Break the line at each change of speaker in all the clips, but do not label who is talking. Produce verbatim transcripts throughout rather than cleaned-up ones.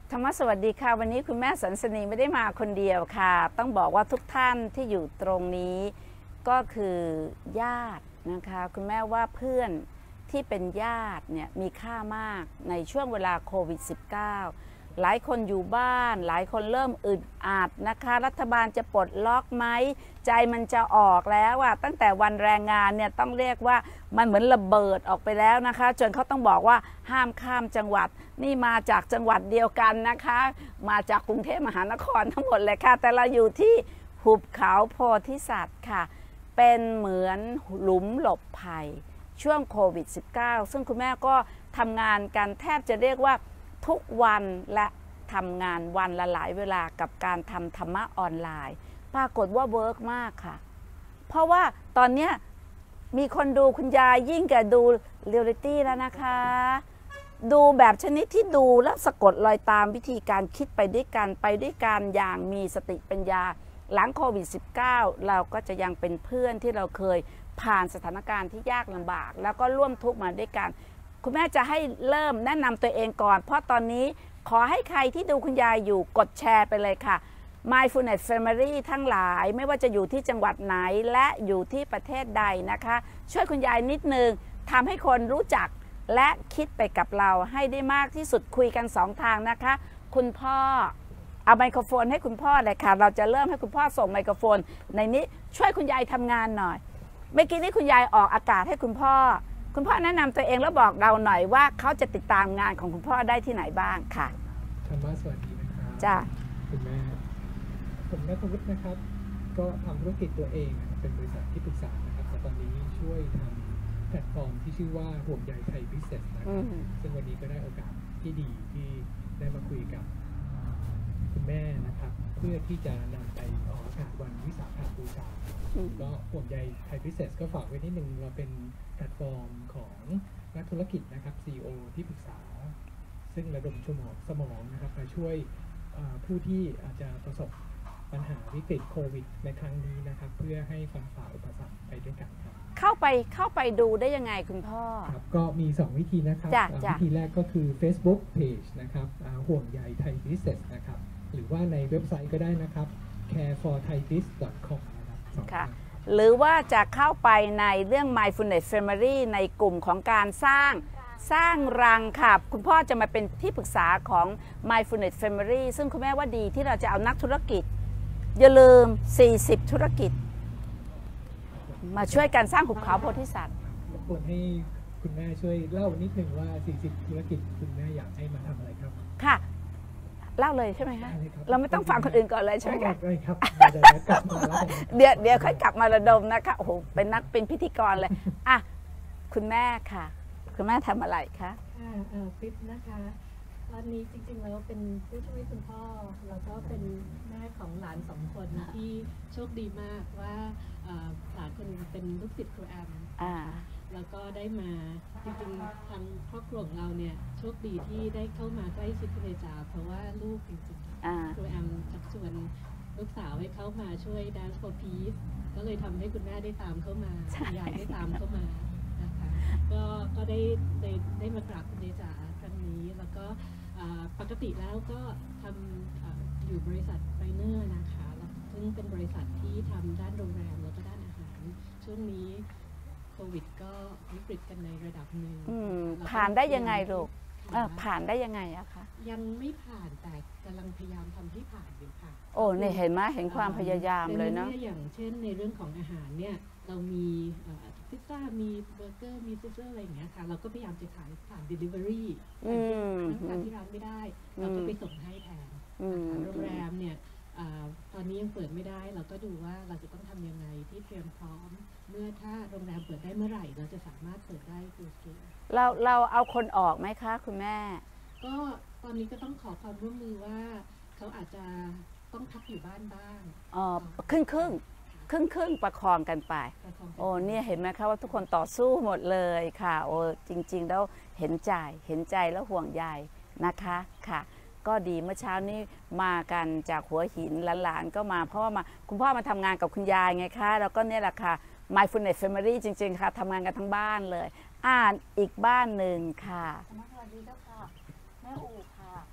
ธรรมสวัสดีค่ะวันนี้คุณแม่สันสนีไม่ได้มาคนเดียวค่ะต้องบอกว่าทุกท่านที่อยู่ตรงนี้ก็คือญาตินะคะคุณแม่ว่าเพื่อนที่เป็นญาติเนี่ยมีค่ามากในช่วงเวลาโควิด สิบเก้า หลายคนอยู่บ้านหลายคนเริ่มอึดอัดนะคะรัฐบาลจะปลดล็อกไหมใจมันจะออกแล้วอะตั้งแต่วันแรงงานเนี่ยต้องเรียกว่ามันเหมือนระเบิดออกไปแล้วนะคะจนเขาต้องบอกว่าห้ามข้ามจังหวัดนี่มาจากจังหวัดเดียวกันนะคะมาจากกรุงเทพมหานครทั้งหมดเลยค่ะแต่เราอยู่ที่หุบเขาโพธิสัตว์ค่ะเป็นเหมือนหลุมหลบภัยช่วงโควิด สิบเก้า ซึ่งคุณแม่ก็ทำงานกันแทบจะเรียกว่าทุกวันและทำงานวันละหลายเวลากับการทำธรรมะออนไลน์ปรากฏว่าเวิร์กมากค่ะเพราะว่าตอนนี้มีคนดูคุณยายยิ่งกว่าดูเรียลลิตี้แล้วนะคะดูแบบชนิดที่ดูแล้วสะกดรอยตามวิธีการคิดไปด้วยกันไปด้วยกันอย่างมีสติปัญญาหลังโควิด สิบเก้า เราก็จะยังเป็นเพื่อนที่เราเคยผ่านสถานการณ์ที่ยากลำบากแล้วก็ร่วมทุกข์มาด้วยกันคุณแม่จะให้เริ่มแนะนำตัวเองก่อนเพราะตอนนี้ขอให้ใครที่ดูคุณยายอยู่กดแชร์ไปเลยค่ะ Mindfulness Family ทั้งหลายไม่ว่าจะอยู่ที่จังหวัดไหนและอยู่ที่ประเทศใดนะคะช่วยคุณยายนิดนึงทำให้คนรู้จักและคิดไปกับเราให้ได้มากที่สุดคุยกันสองทางนะคะคุณพ่อเอาไมโครโฟนให้คุณพ่อเลยค่ะเราจะเริ่มให้คุณพ่อส่งไมโครโฟนในนี้ช่วยคุณยายทำงานหน่อยเมื่อกี้นี้คุณยายออกอากาศให้คุณพ่อคุณพ่อแนะนำตัวเองแล้วบอกเราหน่อยว่าเขาจะติดตามงานของคุณพ่อได้ที่ไหนบ้างค่ะ
ธรรมะสวัสดีนะครับ
จ้า
คุณแม่ผมนัทวุฒินะครับก็ทำธุรกิจตัวเองเป็นบริษัทที่ปรึกษานะครับแต่ตอนนี้ช่วยทำแพลตฟอร์มที่ชื่อว่าห่วงใยไทยบิสเนสนะครับซึ่งวันนี้ก็ได้โอกาสที่ดีที่ได้มาคุยกับคุณแม่นะครับเพื่อที่จะนำไปออกอากาศวันวิสาขบูชาก็ห่วงใยไทยบิสเนสก็ฝากไว้นิดนึงเราเป็นแพลตฟอร์มของนักธุรกิจนะครับ ซี อี โอ ที่ปรึกษาซึ่งระดมสมองสมองนะครับมาช่วยผู้ที่อาจจะประสบปัญหาวิกฤตโควิดในครั้งนี้นะครับเพื่อให้ฟันฝ่าอุปสรรคไปด้วยกันครับ
เข้าไปเข้าไปดูได้ยังไงคุณพ่อ
ครับก็มีสองวิธีนะครับวิธีแรกก็คือ Facebook Page นะครับห่วงใยไทยบิสเนสนะครับหรือว่าในเว็บไซต์ก็ได้นะครับ แคร์ฟอร์ไทยบิส ดอท คอม นะครับ
ค่ะหรือว่าจะเข้าไปในเรื่อง Mindfulness Family ในกลุ่มของการสร้างสร้างรังค่ะคุณพ่อจะมาเป็นที่ปรึกษาของ Mindfulness Family ซึ่งคุณแม่ว่าดีที่เราจะเอานักธุรกิจอย่าลืมสี่สิบธุรกิจมาช่วยกันสร้างหุบเขาโพธิสัตว์
ควรให้คุณแม่ช่วยเล่านิดหนึ่งว่าสี่สิบธุรกิจคุณแม่อยากให้มาทำอะไรครับ
ค่ะเล่าเลยใช่ไหมคะเราไม่ต้องฟังคนอื่นก่อนเลยใช่ไหมคะ
ครับ
เดี๋ยวเดี๋ยวค่อยกลับมาระดมนะคะโอ้โหเป็นนักเป็นพิธีกรเลยอ่ะคุณแม่ค่ะคุณแม่ทำอะไรคะ
ค่ะเอ่อปิ๊บนะคะตอนนี้จริงๆแล้วเป็นผู้ช่วยคุณพ่อแล้วก็เป็นแม่ของหลานสองคนที่โชคดีมากว่าหลานคนนึงเป็นลูกศิษย์ครูแอมแล้วก็ได้มาจริงๆทางครอบครัวของเราเนี่ยโชคดีที่ได้เข้ามาใกล้ชิดคุณยายจ๋าเพราะว่าลูกจริงๆครูแอมชักชวนลูกสาวให้เข้ามาช่วย Dance for Peace ก็เลยทำให้คุณแม่ได้ตามเข้ามาคุณยายได้ตามเข้ามานะคะก็ก็ได้ได้ได้มากราบคุณยายจ๋าครั้งนี้แล้วก็ปกติแล้วก็ทำอยู่บริษัทไบเนอร์นะคะซึ่งเป็นบริษัทที่ทำด้านโรงแรมแล้วก็ด้านอาหารช่วงนี้โควิดก็วิกฤตกันในระดับหนึ่ง
ผ่านได้ยังไงลูกผ่านได้ยังไงอะคะ
ยังไม่ผ่านแต่กำลังพยายามทำให้ผ่านอยู่ค่ะ
โอ้เนี่ยเห็นไหมเห็นความพยายามเลยเนาะ
อย่างเช่นในเรื่องของอาหารเนี่ยเรามีพิซซ่ามีเบอร์เกอร์มีซิสเตอร์อะไรอย่างเงี้ยค่ะเราก็พยายามจะขายผ่าน delivery ทางที่ร้านไม่ได้เราก็ไปส่งให้แทนโรงแรมเนี่ยตอนนี้ยังเปิดไม่ได้เราก็ดูว่าเราจะต้องทำยังไงที่เตรียมพร้อมเมื่อถ้าโรงแรมเปิดได้เมื่อไหร่เราจะสามารถเปิดได้ฟูลสเกล
เราเราเอาคนออกไหมคะคุณแม่
ก็ตอนนี้ก็ต้องขอความร่วมมือว่าเขาอาจจะต้องพักอยู่บ้านบ้าง
อ๋อครึ่งครึ่งครึ่งครึ่งประคองกันไปโอ้เนี่ยเห็นไหมคะว่าทุกคนต่อสู้หมดเลยค่ะโอ้จริงๆแล้วเห็นใจเห็นใจแล้วห่วงใยนะคะค่ะก็ดีเมื่อเช้านี้มากันจากหัวหินหลานๆก็มาเพราะว่ามาคุณพ่อมาทำงานกับคุณยายไงคะแล้วก็เนี่ยแหละค่ะ Mindfulness Family จริงๆค่ะทำงานกันทั้งบ้านเลยอ่านอีกบ้านหนึ่งค่ะ
สวัสดีเจ้าค่ะแม่อูค่ะ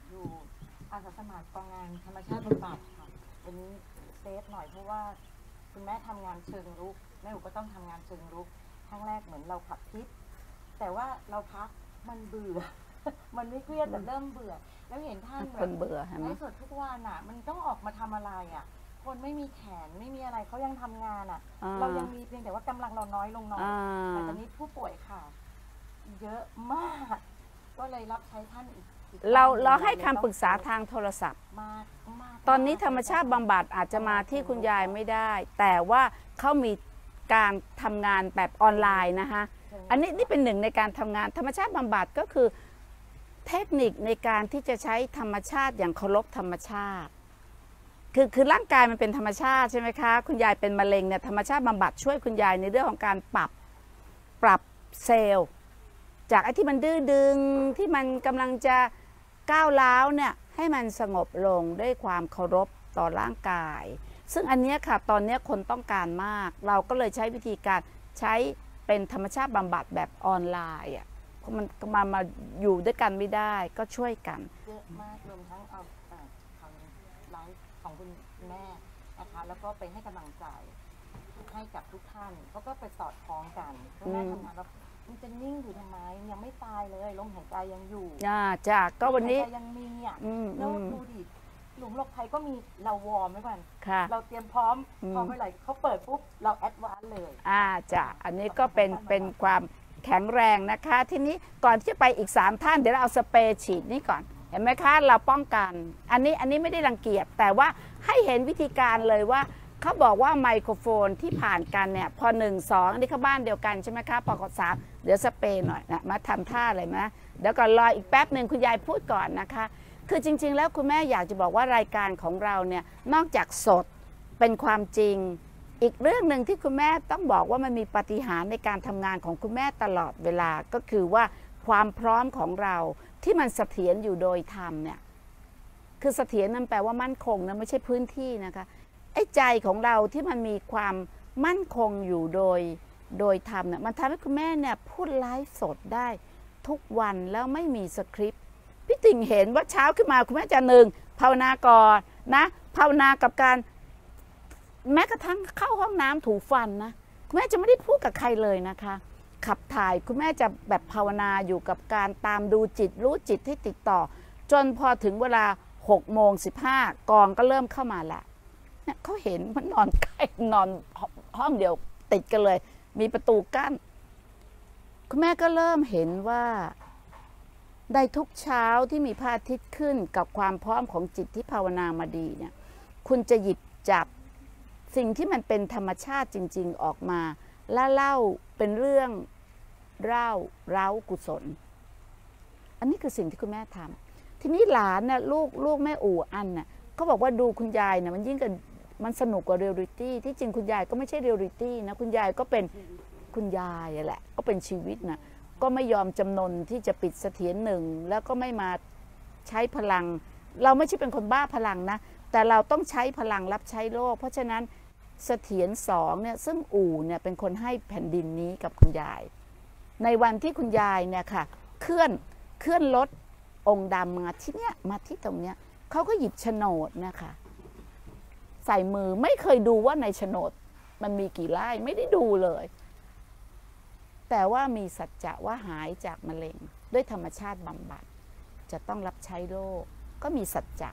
อยู่อาสาสมัครกองงานธรรมชาติบำบัดค่ะวันนี้เซฟหน่อยเพราะว่าคุณแม่ทำงานเชิงรุกแม่อุก็ต้องทำงานเชิงรุกครั้งแรกเหมือนเราขับพิษแต่ว่าเราพักมันเบื่อ มันไม่เครียดแต่เริ่มเบื่อแล้วเห็นท่านแบ
คน
บ
เบื่อใช่ไหม
ไลฟ์สดทุกวันอ่ะมันต้องออกมาทำอะไรอ่ะคนไม่มีแขนไม่มีอะไรเขายังทำงานอ่ะ
อ่า
เรายังมีเพียงแต่ว่ากำลังเราน้อยลงน้อย
อ่า
แต่ตอนนี้ผู้ป่วยค่ะ เยอะมาก ก็เลยรับใช้ท่านอีกอีก
เรา
ท่นนึ่ง
เราให้
ลย
คำปรึกษาทางโทรศัพท์
มากมาก
ตอนนี้
มก
ธรรมชาติบำบัดอาจจะมาที่คุณยายไม่ได้ แต่ว่าเขามีการทำงานแบบออนไลน์นะคะอันนี้นี่เป็นหนึ่งในการทำงานธรรมชาติบำบัดก็คือเทคนิคในการที่จะใช้ธรรมชาติอย่างเคารพธรรมชาติ คือคือร่างกายมันเป็นธรรมชาติใช่ไหมคะคุณยายเป็นมะเร็งเนี่ยธรรมชาติบำบัดช่วยคุณยายในเรื่องของการปรับปรับเซลล์ จากไอ้ที่มันดื้อดึงที่มันกำลังจะก้าวร้าวเนี่ยให้มันสงบลงด้วยความเคารพต่อร่างกาย ซึ่งอันนี้ค่ะตอนนี้คนต้องการมาก เราก็เลยใช้วิธีการใช้เป็นธรรมชาติบำบัดแบบออนไลน์อ่ะเพราะมันมามาอยู่ด้วยกันไม่ได้ก็ช่วยกัน
เยอะมากรวมทั้งเอาเอ่อทางไลฟ์ของคุณแม่นะคะแล้วก็ไปให้กำลังใจให้กับทุกท่านเขาก็ไปสอดคล้องกันคุณแม่ทำงานแล้วมันจะนิ่งอยู่ทำไมยังไม่ตายเลยลมหายใจยังอยู่
อ่าจากก็วันนี้
ลมหายใจยังมีอ่ะ
อืม
แล้ว
อืม
ดูดิหลุมหลบภัยก็มีเราวอร์มไว้ก่อน
ค่ะ
เราเตรียมพร้อม
อืม
พอเมื่อไหร่เขาเปิดปุ๊บเราแอดวานซ์เลย
อ่าจ้ะอันนี้ก็เป็นเป็นความแข็งแรงนะคะ ทีนี้ก่อนที่จะไปอีกสามท่านเดี๋ยวเราเอาสเปรย์ฉีดนี่ก่อนเห็นไหมคะเราป้องกันอันนี้อันนี้ไม่ได้รังเกียจแต่ว่าให้เห็นวิธีการเลยว่าเขาบอกว่าไมโครโฟนที่ผ่านกันเนี่ยพอหนึ่งสองอันนี้เขาบ้านเดียวกันใช่ไหมคะพอกดสามเดี๋ยวสเปรย์หน่อยนะมาทำท่าเลยนะเดี๋ยวก่อนรออีกแป๊บหนึ่งคุณยายพูดก่อนนะคะคือจริงๆแล้วคุณแม่อยากจะบอกว่ารายการของเราเนี่ยนอกจากสดเป็นความจริงอีกเรื่องหนึ่งที่คุณแม่ต้องบอกว่ามันมีปาฏิหาริย์ในการทำงานของคุณแม่ตลอดเวลาก็คือว่าความพร้อมของเราที่มันเสถียรอยู่โดยธรรมเนี่ยคือเสถียรนั่นแปลว่ามั่นคงนะไม่ใช่พื้นที่นะคะไอ้ใจของเราที่มันมีความมั่นคงอยู่โดยโดยธรรมเนี่ยมันทำให้คุณแม่เนี่ยพูดไลฟ์สดได้ทุกวันแล้วไม่มีสคริปต์พี่ติ่งเห็นว่าเช้าขึ้นมาคุณแม่จะหนึ่งภาวนาก่อนนะภาวนากับการแม้กระทั่งเข้าห้องน้ำถูฟันนะคุณแม่จะไม่ได้พูดกับใครเลยนะคะขับถ่ายคุณแม่จะแบบภาวนาอยู่กับการตามดูจิตรู้จิตที่ติดต่อจนพอถึงเวลาหกโมงสิบห้ากองก็เริ่มเข้ามาละเนี่ยเขาเห็นมันนอนใกล้นอนห้องเดียวติดกันเลยมีประตูกั้นคุณแม่ก็เริ่มเห็นว่าได้ทุกเช้าที่มีพระอาทิตย์ขึ้นกับความพร้อมของจิตที่ภาวนามาดีเนี่ยคุณจะหยิบจับสิ่งที่มันเป็นธรรมชาติจริงๆออกมาและเล่าเป็นเรื่องเล่าเร้ากุศลอันนี้คือสิ่งที่คุณแม่ทำทีนี้หลานน่ะลูกลูกแม่อู่อันน่ะเขาบอกว่าดูคุณยายน่ะมันยิ่งกับมันสนุกกว่าเรียลลิตี้ที่จริงคุณยายก็ไม่ใช่เรียลลิตี้นะคุณยายก็เป็นคุณยายแหละก็เป็นชีวิตนะก็ไม่ยอมจำนนที่จะปิดเสถียรหนึ่งแล้วก็ไม่มาใช้พลังเราไม่ใช่เป็นคนบ้าพลังนะแต่เราต้องใช้พลังรับใช้โลกเพราะฉะนั้นเสถียรสองเนี่ยซึ่งอู่เนี่ยเป็นคนให้แผ่นดินนี้กับคุณยายในวันที่คุณยายเนี่ยค่ะเคลื่อนเคลื่อนรถองค์ดำมาที่เนี้ยมาที่ตรงเนี้ยเขาก็หยิบโฉนดนะคะใส่มือไม่เคยดูว่าในโฉนดมันมีกี่ไร่ไม่ได้ดูเลยแต่ว่ามีสัจจะว่าหายจากมะเร็งด้วยธรรมชาติบำบัดจะต้องรับใช้โลกก็มีสัจจะ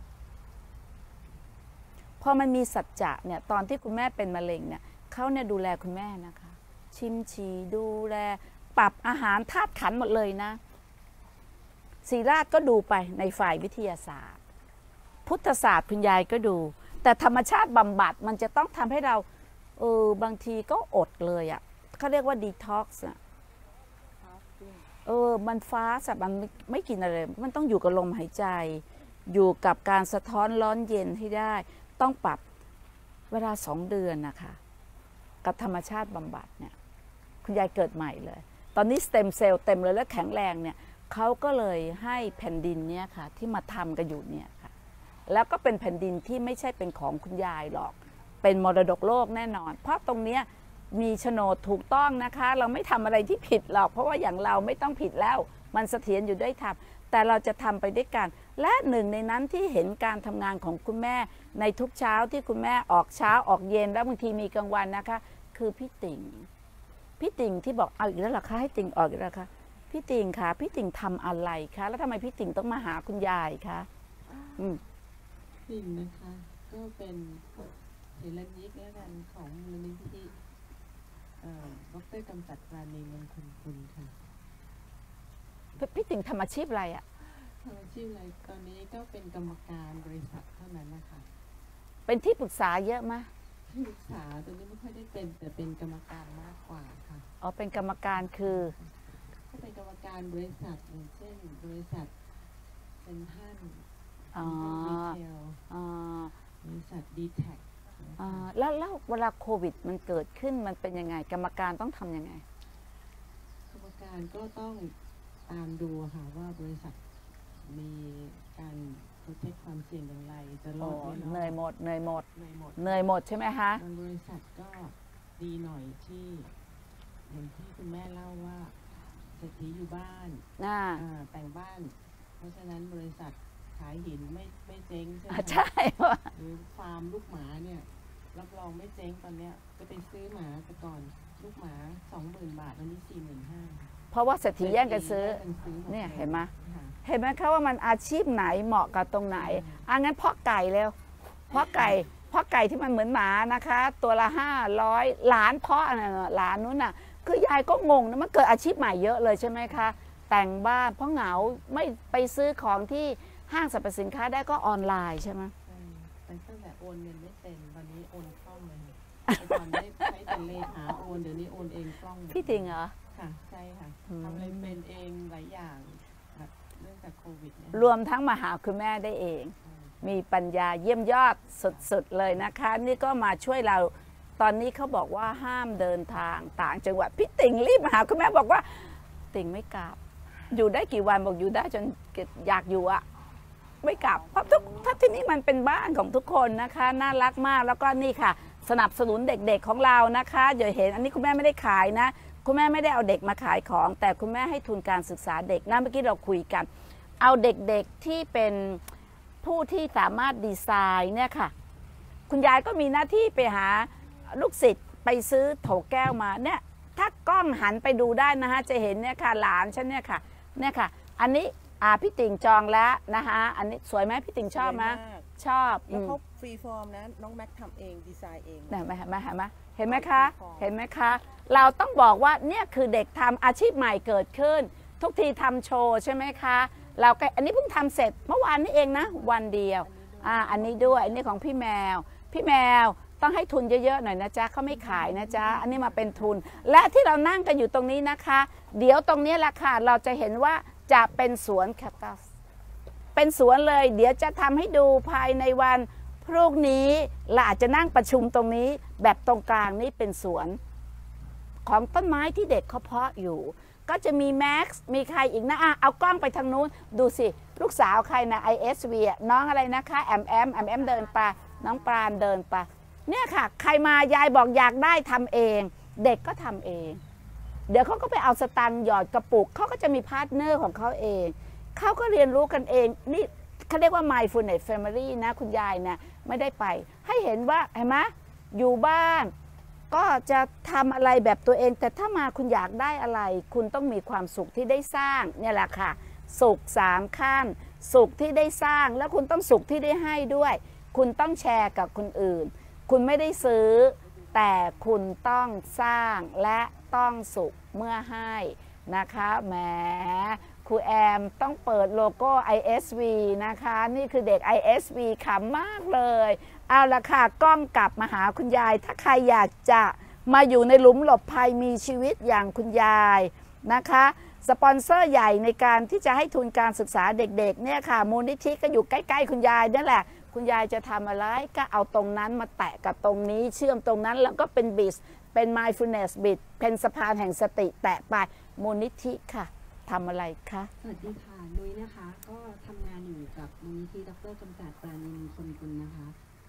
พอมันมีสัจจะเนี่ยตอนที่คุณแม่เป็นมะเร็งเนี่ยเขาเนี่ยดูแลคุณแม่นะคะชิมชีดูแลปรับอาหารธาตุขันธ์หมดเลยนะศรีราชก็ดูไปในฝ่ายวิทยาศาสตร์พุทธศาสตร์คุณยายก็ดูแต่ธรรมชาติบำบัดมันจะต้องทำให้เราเออบางทีก็อดเลยอะ่ะเขาเรียกว่าดีท็อกซ์อ่ะเออมันฟาสต์มันไม่ไม่กินอะไรมันต้องอยู่กับลมหายใจอยู่กับการสะท้อนร้อนเย็นให้ได้ต้องปรับเวลาสองเดือนนะคะกับธรรมชาติบำบัดเนี่ยคุณยายเกิดใหม่เลยตอนนี้สเต็มเซลล์เต็มเลยและแข็งแรงเนี่ยเขาก็เลยให้แผ่นดินเนี่ยค่ะที่มาทำกันอยู่เนี่ยค่ะแล้วก็เป็นแผ่นดินที่ไม่ใช่เป็นของคุณยายหรอกเป็นมรดกโลกแน่นอนเพราะตรงเนี้ยมีโฉนดถูกต้องนะคะ เราไม่ทำอะไรที่ผิดหรอกเพราะว่าอย่างเราไม่ต้องผิดแล้วมันเสถียรอยู่ด้วยธรรมแต่เราจะทำไปด้วยกันและหนึ่งในนั้นที่เห็นการทำงานของคุณแม่ในทุกเช้าที่คุณแม่ออกเช้าออกเย็นแล้วบางทีมีกลางวันนะคะคือพี่ติ่งพี่ติ่งที่บอกเอาอีกแล้วเหรอคะให้ติ่งออกอีกแล้วคะพี่ติ่งคะพี่ติ่งทำอะไรคะแล้วทำไมพี่ติ่งต้องมาหาคุณยายคะอืม
ติ่งนะคะก็เป็นเฮลันยิกแล้วกันของมูลนิธิดร.กำจัดปราณีมงคลคุณค่ะ
พี่ติ่งทำอาชีพอะไรอ่ะ
ทำอาชีพอะไรตอนนี้ก็เป็นกรรมการบริษัทเท่านั้นนะคะ
เป็นที่ปรึกษาเยอะไหม
ที่ปรึกษาตอนนี้ไม่ค่อยได้เป็นแต่เป็นกรรมการมากกว่าค่ะ
อ๋อเป็นกรรมการคือ
ก็เป็นกรรมการบริษัทอย่างเช่นบริษัทเซ็นทรัล
อ๋อ
อ๋อบริษัทดีแท็ก
แล้วแล้วเวลาโควิดมันเกิดขึ้นมันเป็นยังไงกรรมการต้องทำยังไง
กรรมการก็ต้องตามดูค่ะว่าบริษัทมีการโปรเทคความเสี่ยงอย่างไรจะรอดไม่รอด
เหนื่อยหมดเหนื่อยหมด
เหนื่อยหมด
เหนื่อยหมดใช่ไหมคะ
บางบริษัทก็ดีหน่อยที่เหมือนที่คุณแม่เล่าว่าเศรษฐีอยู่บ้านแต่งบ้านเพราะฉะนั้นบริษัทขายหินไม่ไม่เจ๊งใช่ไหม
ใช่
หรือฟาร์มลูกหมาเนี่ยรับรองไม่เจ๊งตอนเนี้ยจะไปซื้อหมาแต่ก่อนลูกหมาสองหมื่นบาทวันนี้สี่หมื่นห้า
เพราะว่าเศรษฐีแย่งกันซื้อเนี่ยเห็นไหมเห็นไหมคะว่ามันอาชีพไหนเหมาะกับตรงไหนอ่ะงั้นเพาะไก่เร็วเพาะไก่เพาะไก่ที่มันเหมือนหมานะคะตัวละห้าร้อยหลานเพาะน่ะหลานนู้นน่ะคือยายก็งงนะมันเกิดอาชีพใหม่เยอะเลยใช่ไหมคะแต่งบ้านเพราะเหงาไม่ไปซื้อของที่ห้างสรรพสินค้าได้ก็ออนไลน์ใช่ไหม
ตั้งแต่โอนเงินไม่เป็นวันนี้โอนคล่องเลยตอนได้ใช้เป็นเลขาโอนเดี๋ยวนี้โอนเองคล่อง
พี่ติ่งเหรอ
ค่ะใช่ค่ะทำอะไรเป็นเองหลายอย่างแบบเรื่องจากโควิดเนี่ย
รวมทั้งมาหาคุณแม่ได้เองมีปัญญาเยี่ยมยอดสุดๆเลยนะคะนี่ก็มาช่วยเราตอนนี้เขาบอกว่าห้ามเดินทางต่างจังหวัดพี่ติ่งรีบมาหาคุณแม่บอกว่าติ่งไม่กลับอยู่ได้กี่วันบอกอยู่ได้จนอยากอยู่อะไม่กลับเพราะทุกถ้าที่นี่มันเป็นบ้านของทุกคนนะคะน่ารักมากแล้วก็นี่ค่ะสนับสนุนเด็กๆของเรานะคะเดี๋ยวเห็นอันนี้คุณแม่ไม่ได้ขายนะคุณแม่ไม่ได้เอาเด็กมาขายของแต่คุณแม่ให้ทุนการศึกษาเด็กนะเมื่อกี้เราคุยกันเอาเด็กๆที่เป็นผู้ที่สามารถดีไซน์เนี่ยค่ะคุณยายก็มีหน้าที่ไปหาลูกศิษย์ไปซื้อโถแก้วมาเนี่ยถ้ากล้องหันไปดูได้นะคะจะเห็นเนี่ยค่ะหลานฉันเนี่ยค่ะเนี่ยค่ะอันนี้อ่าพี่ติ่งจองแล้วนะคะอันนี้สวยไหมพี่ติ่งชอบไหมชอบ
แล้วเขาฟรีฟอร์มนะน้องแม็กทำเองดีไซน์เอง
เห็นไหมเห็นไหมเห็นไหมเห็นไหมคะเห็นไหมคะเราต้องบอกว่าเนี่ยคือเด็กทำอาชีพใหม่เกิดขึ้นทุกทีทำโชว์ใช่ไหมคะเราก็อันนี้เพิ่งทำเสร็จเมื่อวานนี้เองนะวันเดียวอ่าอันนี้ด้วยอันนี้ของพี่แมวพี่แมวต้องให้ทุนเยอะๆหน่อยนะจ๊ะเขาไม่ขายนะจ๊ะอันนี้มาเป็นทุนและที่เรานั่งกันอยู่ตรงนี้นะคะเดี๋ยวตรงนี้แหละค่ะเราจะเห็นว่าจะเป็นสวนแคคตัสเป็นสวนเลยเดี๋ยวจะทำให้ดูภายในวันพรุ่งนี้เราอาจจะนั่งประชุมตรงนี้แบบตรงกลางนี่เป็นสวนของต้นไม้ที่เด็กเขาเพาะอยู่ก็จะมีแม็กซ์มีใครอีกนะอ่ะเอากล้องไปทางนู้นดูสิลูกสาวใครนะ ไอ เอส วี อ่ะน้องอะไรนะคะแอมแอมแอมแอมเดินไปน้องปราณเดินไปเนี่ยค่ะใครมายายบอกอยากได้ทำเองเด็กก็ทำเองเดี๋ยวเขาก็ไปเอาสตังค์หยอดกระปุกเขาก็จะมีพาร์ทเนอร์ของเขาเองเขาก็เรียนรู้กันเองนี่เขาเรียกว่า mindfulness family นะคุณยายนะไม่ได้ไปให้เห็นว่าเห็นไหมอยู่บ้านก็จะทำอะไรแบบตัวเองแต่ถ้ามาคุณอยากได้อะไรคุณต้องมีความสุขที่ได้สร้างเนี่ยแหละค่ะสุขสามขั้นสุขที่ได้สร้างแล้วคุณต้องสุขที่ได้ให้ด้วยคุณต้องแชร์กับคนอื่นคุณไม่ได้ซื้อแต่คุณต้องสร้างและต้องสุขเมื่อให้นะคะแหมครูแอมต้องเปิดโลโก้ ไอ เอส วี นะคะนี่คือเด็ก ไอ เอส วี ขำมากเลยเอาละค่ะกล้องกลับมาหาคุณยายถ้าใครอยากจะมาอยู่ในหลุมหลบภัยมีชีวิตอย่างคุณยายนะคะสปอนเซอร์ใหญ่ในการที่จะให้ทุนการศึกษาเด็กๆเนี่ยค่ะมูลนิธิก็อยู่ใกล้ๆคุณยายนั่นแหละคุณยายจะทำอะไรก็เอาตรงนั้นมาแตะกับตรงนี้เชื่อมตรงนั้นแล้วก็เป็นบิสเป็น mindfulness bit เป็นสะพานแห่งสติแตะไปมูลนิธิค่ะทำอะไรคะ
สวัสดีค่ะนุ้ยนะคะก็ทำงานอยู่กับมูลนิธิดร.กำจัดปราณีมงคลกุลนะคะ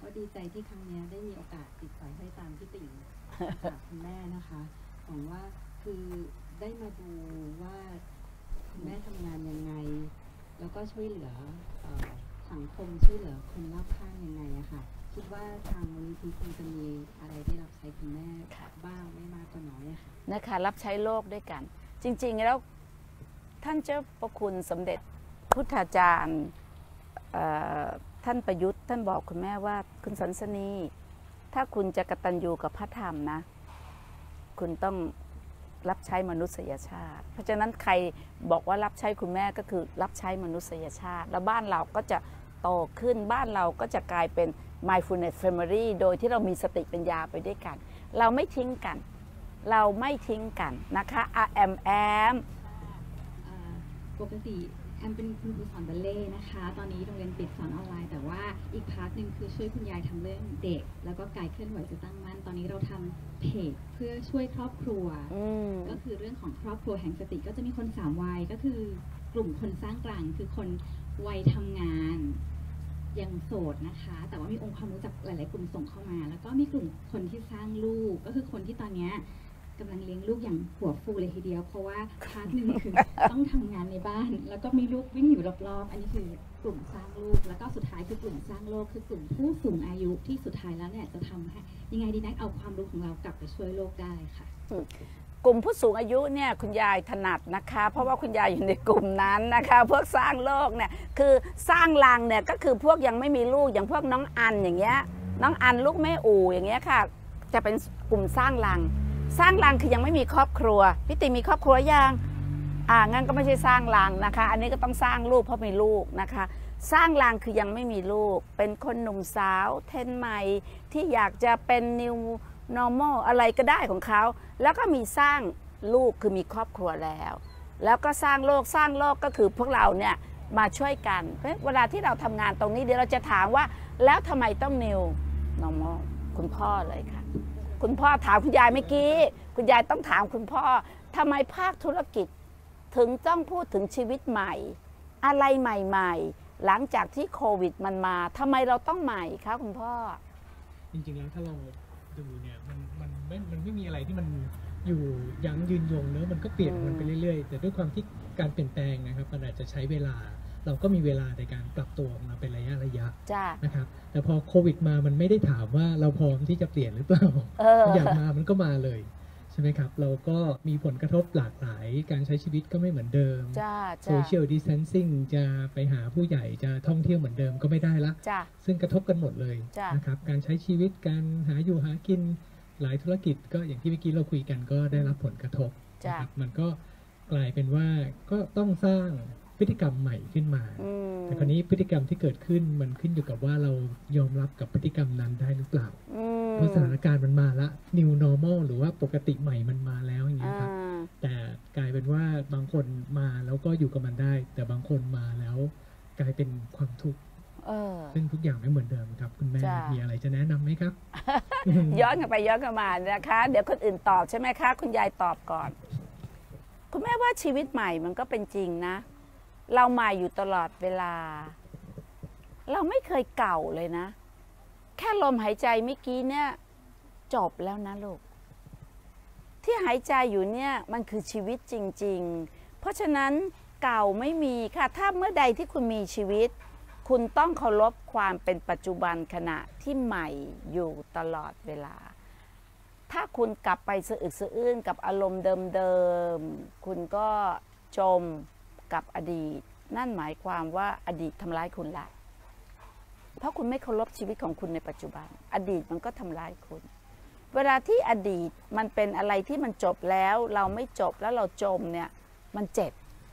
ก็ดีใจที่ครั้งนี้ได้มีโอกาสติดสอยห้อยตามพี่ติ่งกับคุณแม่นะคะหวังว่าคือได้มาดูว่าคุณแม่ทำงานยังไงแล้วก็ช่วยเหลือสังคมช่วยเหลือคนรอบข้างยังไงอะค่ะคิดว่าทางมูลนิธิคงจะมีอะไรที่รับใช้คุณแม่บ้างไม่มากก็น้อยอะค่ะ
นะคะรับใช้โลกด้วยกันจริงๆแล้วท่านเจ้าประคุณสมเด็จพุทธาจารย์ท่านประยุทธ์ท่านบอกคุณแม่ว่าคุณสันสนีถ้าคุณจะกตัญญูกับพระธรรมนะคุณต้องรับใช้มนุษยชาติเพราะฉะนั้นใครบอกว่ารับใช้คุณแม่ก็คือรับใช้มนุษยชาติแล้วบ้านเราก็จะโตขึ้นบ้านเราก็จะกลายเป็น mindfulness family โดยที่เรามีสติปัญญาไปด้วยกันเราไม่ทิ้งกันเราไม่ทิ้งกันนะคะอาแอมแอม
ปกติแอมเป็นคุณครูสอนบัลเล่นะคะตอนนี้โรงเรียนปิดสอนออนไลน์แต่ว่าอีกพาร์ทหนึ่งคือช่วยคุณยายทำเรื่องเด็กแล้วก็กายเคลื่อนไหวจะตั้งมั่นตอนนี้เราทำเพจเพื่อช่วยครอบครัวก็คือเรื่องของครอบครัวแห่งสติก็จะมีคนสามวัยก็คือกลุ่มคนสร้างกลางคือคนวัยทำงานยังโสดนะคะแต่ว่ามีองค์ความรู้จากหลายๆกลุ่มส่งเข้ามาแล้วก็มีกลุ่มคนที่สร้างลูกก็คือคนที่ตอนนี้กำลังเลี้ยงลูกอย่างหัวฟูเลยทีเดียวเพราะว่าพาร์ทหนึ่งคือต้องทำงานในบ้านแล้วก็มีลูกวิ่งอยู่รอบๆอันนี้คือกลุ่มสร้างลูกแล้วก็สุดท้ายคือกลุ่มสร้างโลกคือกลุ่มผู้สูงอายุที่สุดท้ายแล้วเนี่ยจะทำให้ยังไงดีนะเอาความรู้ของเรากลับไปช่วยโลกได้ค่ะ
กลุ่มผู้สูงอายุเนี่ยคุณยายถนัดนะคะเพราะว่าคุณยายอยู่ในกลุ่มนั้นนะคะพวกสร้างโลกเนี่ยคือสร้างรังเนี่ยก็คือพวกยังไม่มีลูกอย่างพวกน้องอันอย่างเงี้ยน้องอันลูกแม่อู่อย่างเงี้ยค่ะจะเป็นกลุ่มสร้างรังสร้างรังคือยังไม่มีครอบครัวพี่ติมีครอบครัวยังอ่างั้นก็ไม่ใช่สร้างรังนะคะอันนี้ก็ต้องสร้างลูกเพราะมีลูกนะคะสร้างรังคือยังไม่มีลูกเป็นคนหนุ่มสาวเทรนใหม่ที่อยากจะเป็น new normal อะไรก็ได้ของเขาแล้วก็มีสร้างลูกคือมีครอบครัวแล้วแล้วก็สร้างโลกสร้างโลกก็คือพวกเราเนี่ยมาช่วยกันเพราะเวลาที่เราทำงานตรงนี้เดี๋ยวเราจะถามว่าแล้วทำไมต้อง new normal คุณพ่อเลยค่ะคุณพ่อถามคุณยายเมื่อกี้คุณยายต้องถามคุณพ่อทำไมภาคธุรกิจถึงต้องพูดถึงชีวิตใหม่อะไรใหม่ๆหลังจากที่โควิดมันมาทำไมเราต้องใหม่คะคุณพ่อ
จริงๆแล้วถ้าเราดูเนี่ยมันมันไม่มันไม่มีอะไรที่มันอยู่ยั้งยืนยงเนอะมันก็เปลี่ยนมันไปเรื่อยๆแต่ด้วยความที่การเปลี่ยนแปลงนะครับมันอาจจะใช้เวลาเราก็มีเวลาในการปรับตัวของเราเป็นระยะระยะนะครับแต่พอโควิดมามันไม่ได้ถามว่าเราพร้อมที่จะเปลี่ยนหรือเปล่าอยากมามันก็มาเลยใช่ไหมครับเราก็มีผลกระทบหลากหลายการใช้ชีวิตก็ไม่เหมือนเดิมโซเชียลดิสแทนซิ่งจะไปหาผู้ใหญ่จะท่องเที่ยวเหมือนเดิมก็ไม่ได้ละซึ่งกระทบกันหมดเลยนะครับการใช้ชีวิตการหาอยู่หากินหลายธุรกิจก็อย่างที่เมื่อกี้เราคุยกันก็ได้รับผลกระทบนะครับมันก็กลายเป็นว่าก็ต้องสร้างพฤติกรรมใหม่ขึ้นมาแต่คราวนี้พฤติกรรมที่เกิดขึ้นมันขึ้นอยู่กับว่าเรายอมรับกับพฤติกรรมนั้นได้หรือเปล่าเพราะสถานการณ์มันมาละ new normal หรือว่าปกติใหม่มันมาแล้วอย่างนี้ครับแต่กลายเป็นว่าบางคนมาแล้วก็อยู่กับมันได้แต่บางคนมาแล้วกลายเป็นความทุกข์ซึ่งทุกอย่างไม่เหมือนเดิมครับคุณแม่มีอะไรจะแนะนำไหมครับ
ย้อนกันไปย้อนกันมานะคะเดี๋ยวคนอื่นตอบใช่ไหมคะคุณยายตอบก่อนคุณแม่ว่าชีวิตใหม่มันก็เป็นจริงนะเราใหม่อยู่ตลอดเวลาเราไม่เคยเก่าเลยนะแค่ลมหายใจเมื่อกี้เนี่ยจบแล้วนะลูกที่หายใจอยู่เนี่ยมันคือชีวิตจริงๆเพราะฉะนั้นเก่าไม่มีค่ะถ้าเมื่อใดที่คุณมีชีวิตคุณต้องเคารพความเป็นปัจจุบันขณะที่ใหม่อยู่ตลอดเวลาถ้าคุณกลับไปสะอึกสะอื้นกับอารมณ์เดิมๆคุณก็จมกับอดีตนั่นหมายความว่าอดีตทำร้ายคุณละเพราะคุณไม่เคารพชีวิตของคุณในปัจจุบันอดีตมันก็ทำร้ายคุณเวลาที่อดีตมันเป็นอะไรที่มันจบแล้วเราไม่จบแล้วเราจมเนี่ยมันเจ็บ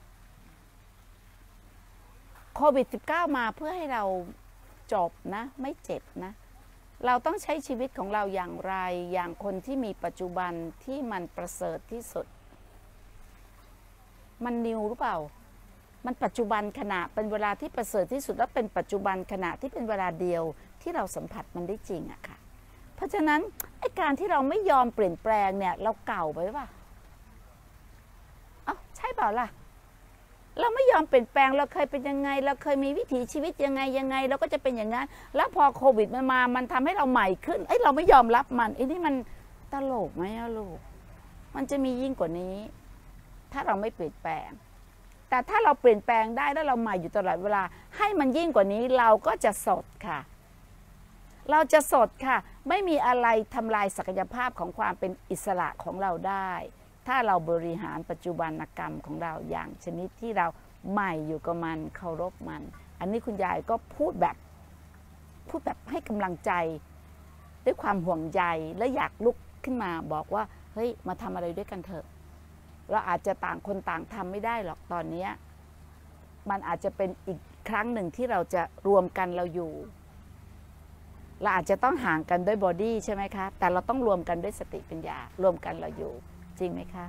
โควิด สิบเก้า มาเพื่อให้เราจบนะไม่เจ็บนะเราต้องใช้ชีวิตของเราอย่างไรอย่างคนที่มีปัจจุบันที่มันประเสริฐที่สุดมันนิวหรือเปล่ามันปัจจุบันขณะเป็นเวลาที่ประเสริฐที่สุดและเป็นปัจจุบันขณะที่เป็นเวลาเดียวที่เราสัมผัสมันได้จริงอะค่ะเพราะฉะนั้นไอ้การที่เราไม่ยอมเปลี่ยนแปลงเนี่ยเราเก่าไปป่ะเอ้าใช่เปล่าล่ะเราไม่ยอมเปลี่ยนแปลงเราเคยเป็นยังไงเราเคยมีวิถีชีวิตยังไงยังไงเราก็จะเป็นอย่างนั้นแล้วพอโควิดมันมามันทำให้เราใหม่ขึ้นเอ้ยเราไม่ยอมรับมันไอ้นี่มันตลกไหมอะลูกมันจะมียิ่งกว่านี้ถ้าเราไม่เปลี่ยนแปลงแต่ถ้าเราเปลี่ยนแปลงได้แล้วเราใหม่อยู่ตลอดเวลาให้มันยิ่งกว่านี้เราก็จะสดค่ะเราจะสดค่ะไม่มีอะไรทำลายศักยภาพของความเป็นอิสระของเราได้ถ้าเราบริหารปัจจุบันกรรมของเราอย่างชนิดที่เราใหม่อยู่กับมันเคารพมันอันนี้คุณยายก็พูดแบบพูดแบบให้กำลังใจด้วยความห่วงใยและอยากลุกขึ้นมาบอกว่าเฮ้ยมาทำอะไรด้วยกันเถอะเราอาจจะต่างคนต่างทำไม่ได้หรอกตอนนี้มันอาจจะเป็นอีกครั้งหนึ่งที่เราจะรวมกันเราอยู่เราอาจจะต้องห่างกันด้วยบอดี้ใช่ไหมคะแต่เราต้องรวมกันด้วยสติปัญญารวมกันเราอยู่จริงไหมคะ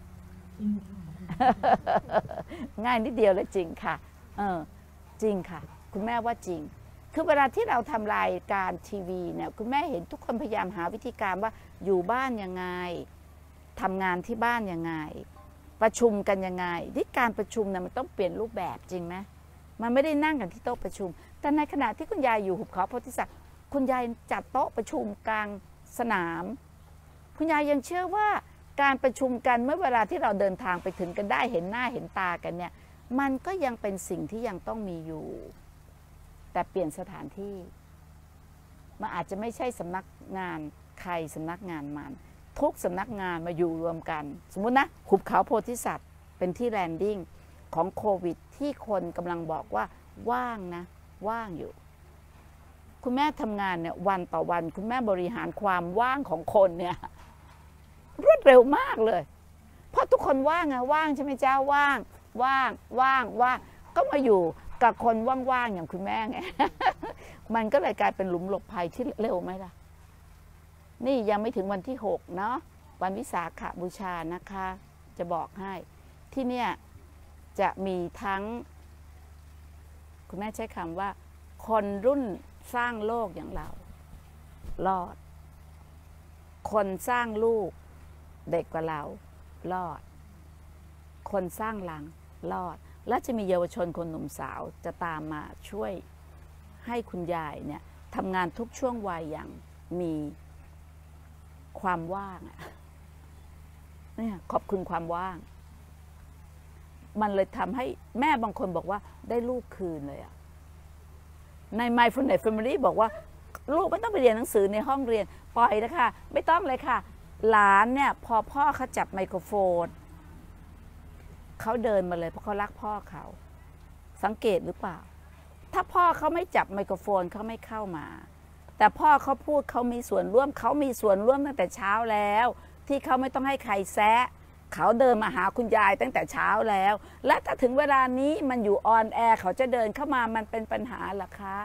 ง่ายนิดเดียวเลยจริงค่ะเออจริงค่ะคุณแม่ว่าจริงคือเวลาที่เราทำรายการทีวีเนี่ยคุณแม่เห็นทุกคนพยายามหาวิธีการว่าอยู่บ้านยังไงทำงานที่บ้านยังไงประชุมกันยังไงที่การประชุมเนี่ยมันต้องเปลี่ยนรูปแบบจริงไหมมันไม่ได้นั่งกันที่โต๊ะประชุมแต่ในขณะที่คุณยายอยู่หุบเขาโพธิสัตว์คุณยายจัดโต๊ะประชุมกลางสนามคุณยายยังเชื่อว่าการประชุมกันเมื่อเวลาที่เราเดินทางไปถึงกันได้เห็นหน้าเห็นตากันเนี่ยมันก็ยังเป็นสิ่งที่ยังต้องมีอยู่แต่เปลี่ยนสถานที่มันอาจจะไม่ใช่สำนักงานใครสำนักงานมันทุกสำนักงานมาอยู่รวมกันสมมุตินะหุบเขาโพธิสัตว์เป็นที่แลนดิ้งของโควิดที่คนกำลังบอกว่าว่างนะว่างอยู่คุณแม่ทำงานเนี่ยวันต่อวันคุณแม่บริหารความว่างของคนเนี่ยรวดเร็วมากเลยเพราะทุกคนว่างไงว่างใช่ไหมเจ้าว่างว่างว่างว่างก็มาอยู่กับคนว่างๆอย่างคุณแม่ไง มันก็เลยกลายเป็นหลุมหลบภัยที่เร็วไหมล่ะนี่ยังไม่ถึงวันที่หกเนาะวันวิสาขบูชานะคะจะบอกให้ที่เนี่ยจะมีทั้งคุณแม่ใช้คำว่าคนรุ่นสร้างโลกอย่างเรารอดคนสร้างลูกเด็กกว่าเรารอดคนสร้างหลังรอดและจะมีเยาวชนคนหนุ่มสาวจะตามมาช่วยให้คุณยายเนี่ยทำงานทุกช่วงวัยอย่างมีความว่างเนี่ยขอบคุณความว่างมันเลยทำให้แม่บางคนบอกว่าได้ลูกคืนเลยอะใน Mindfulness Family บอกว่าลูกไม่ต้องไปเรียนหนังสือในห้องเรียนปล่อยนะคะไม่ต้องเลยค่ะหลานเนี่ยพอพ่อเขาจับไมโครโฟนเขาเดินมาเลยเพราะเขารักพ่อเขาสังเกตหรือเปล่าถ้าพ่อเขาไม่จับไมโครโฟนเขาไม่เข้ามาแต่พ่อเขาพูดเขามีส่วนร่วมเขามีส่วนร่วมตั้งแต่เช้าแล้วที่เขาไม่ต้องให้ใครแซะเขาเดินมาหาคุณยายตั้งแต่เช้าแล้วและถ้าถึงเวลานี้มันอยู่ออนแอร์เขาจะเดินเข้ามามันเป็นปัญหาหรอคะ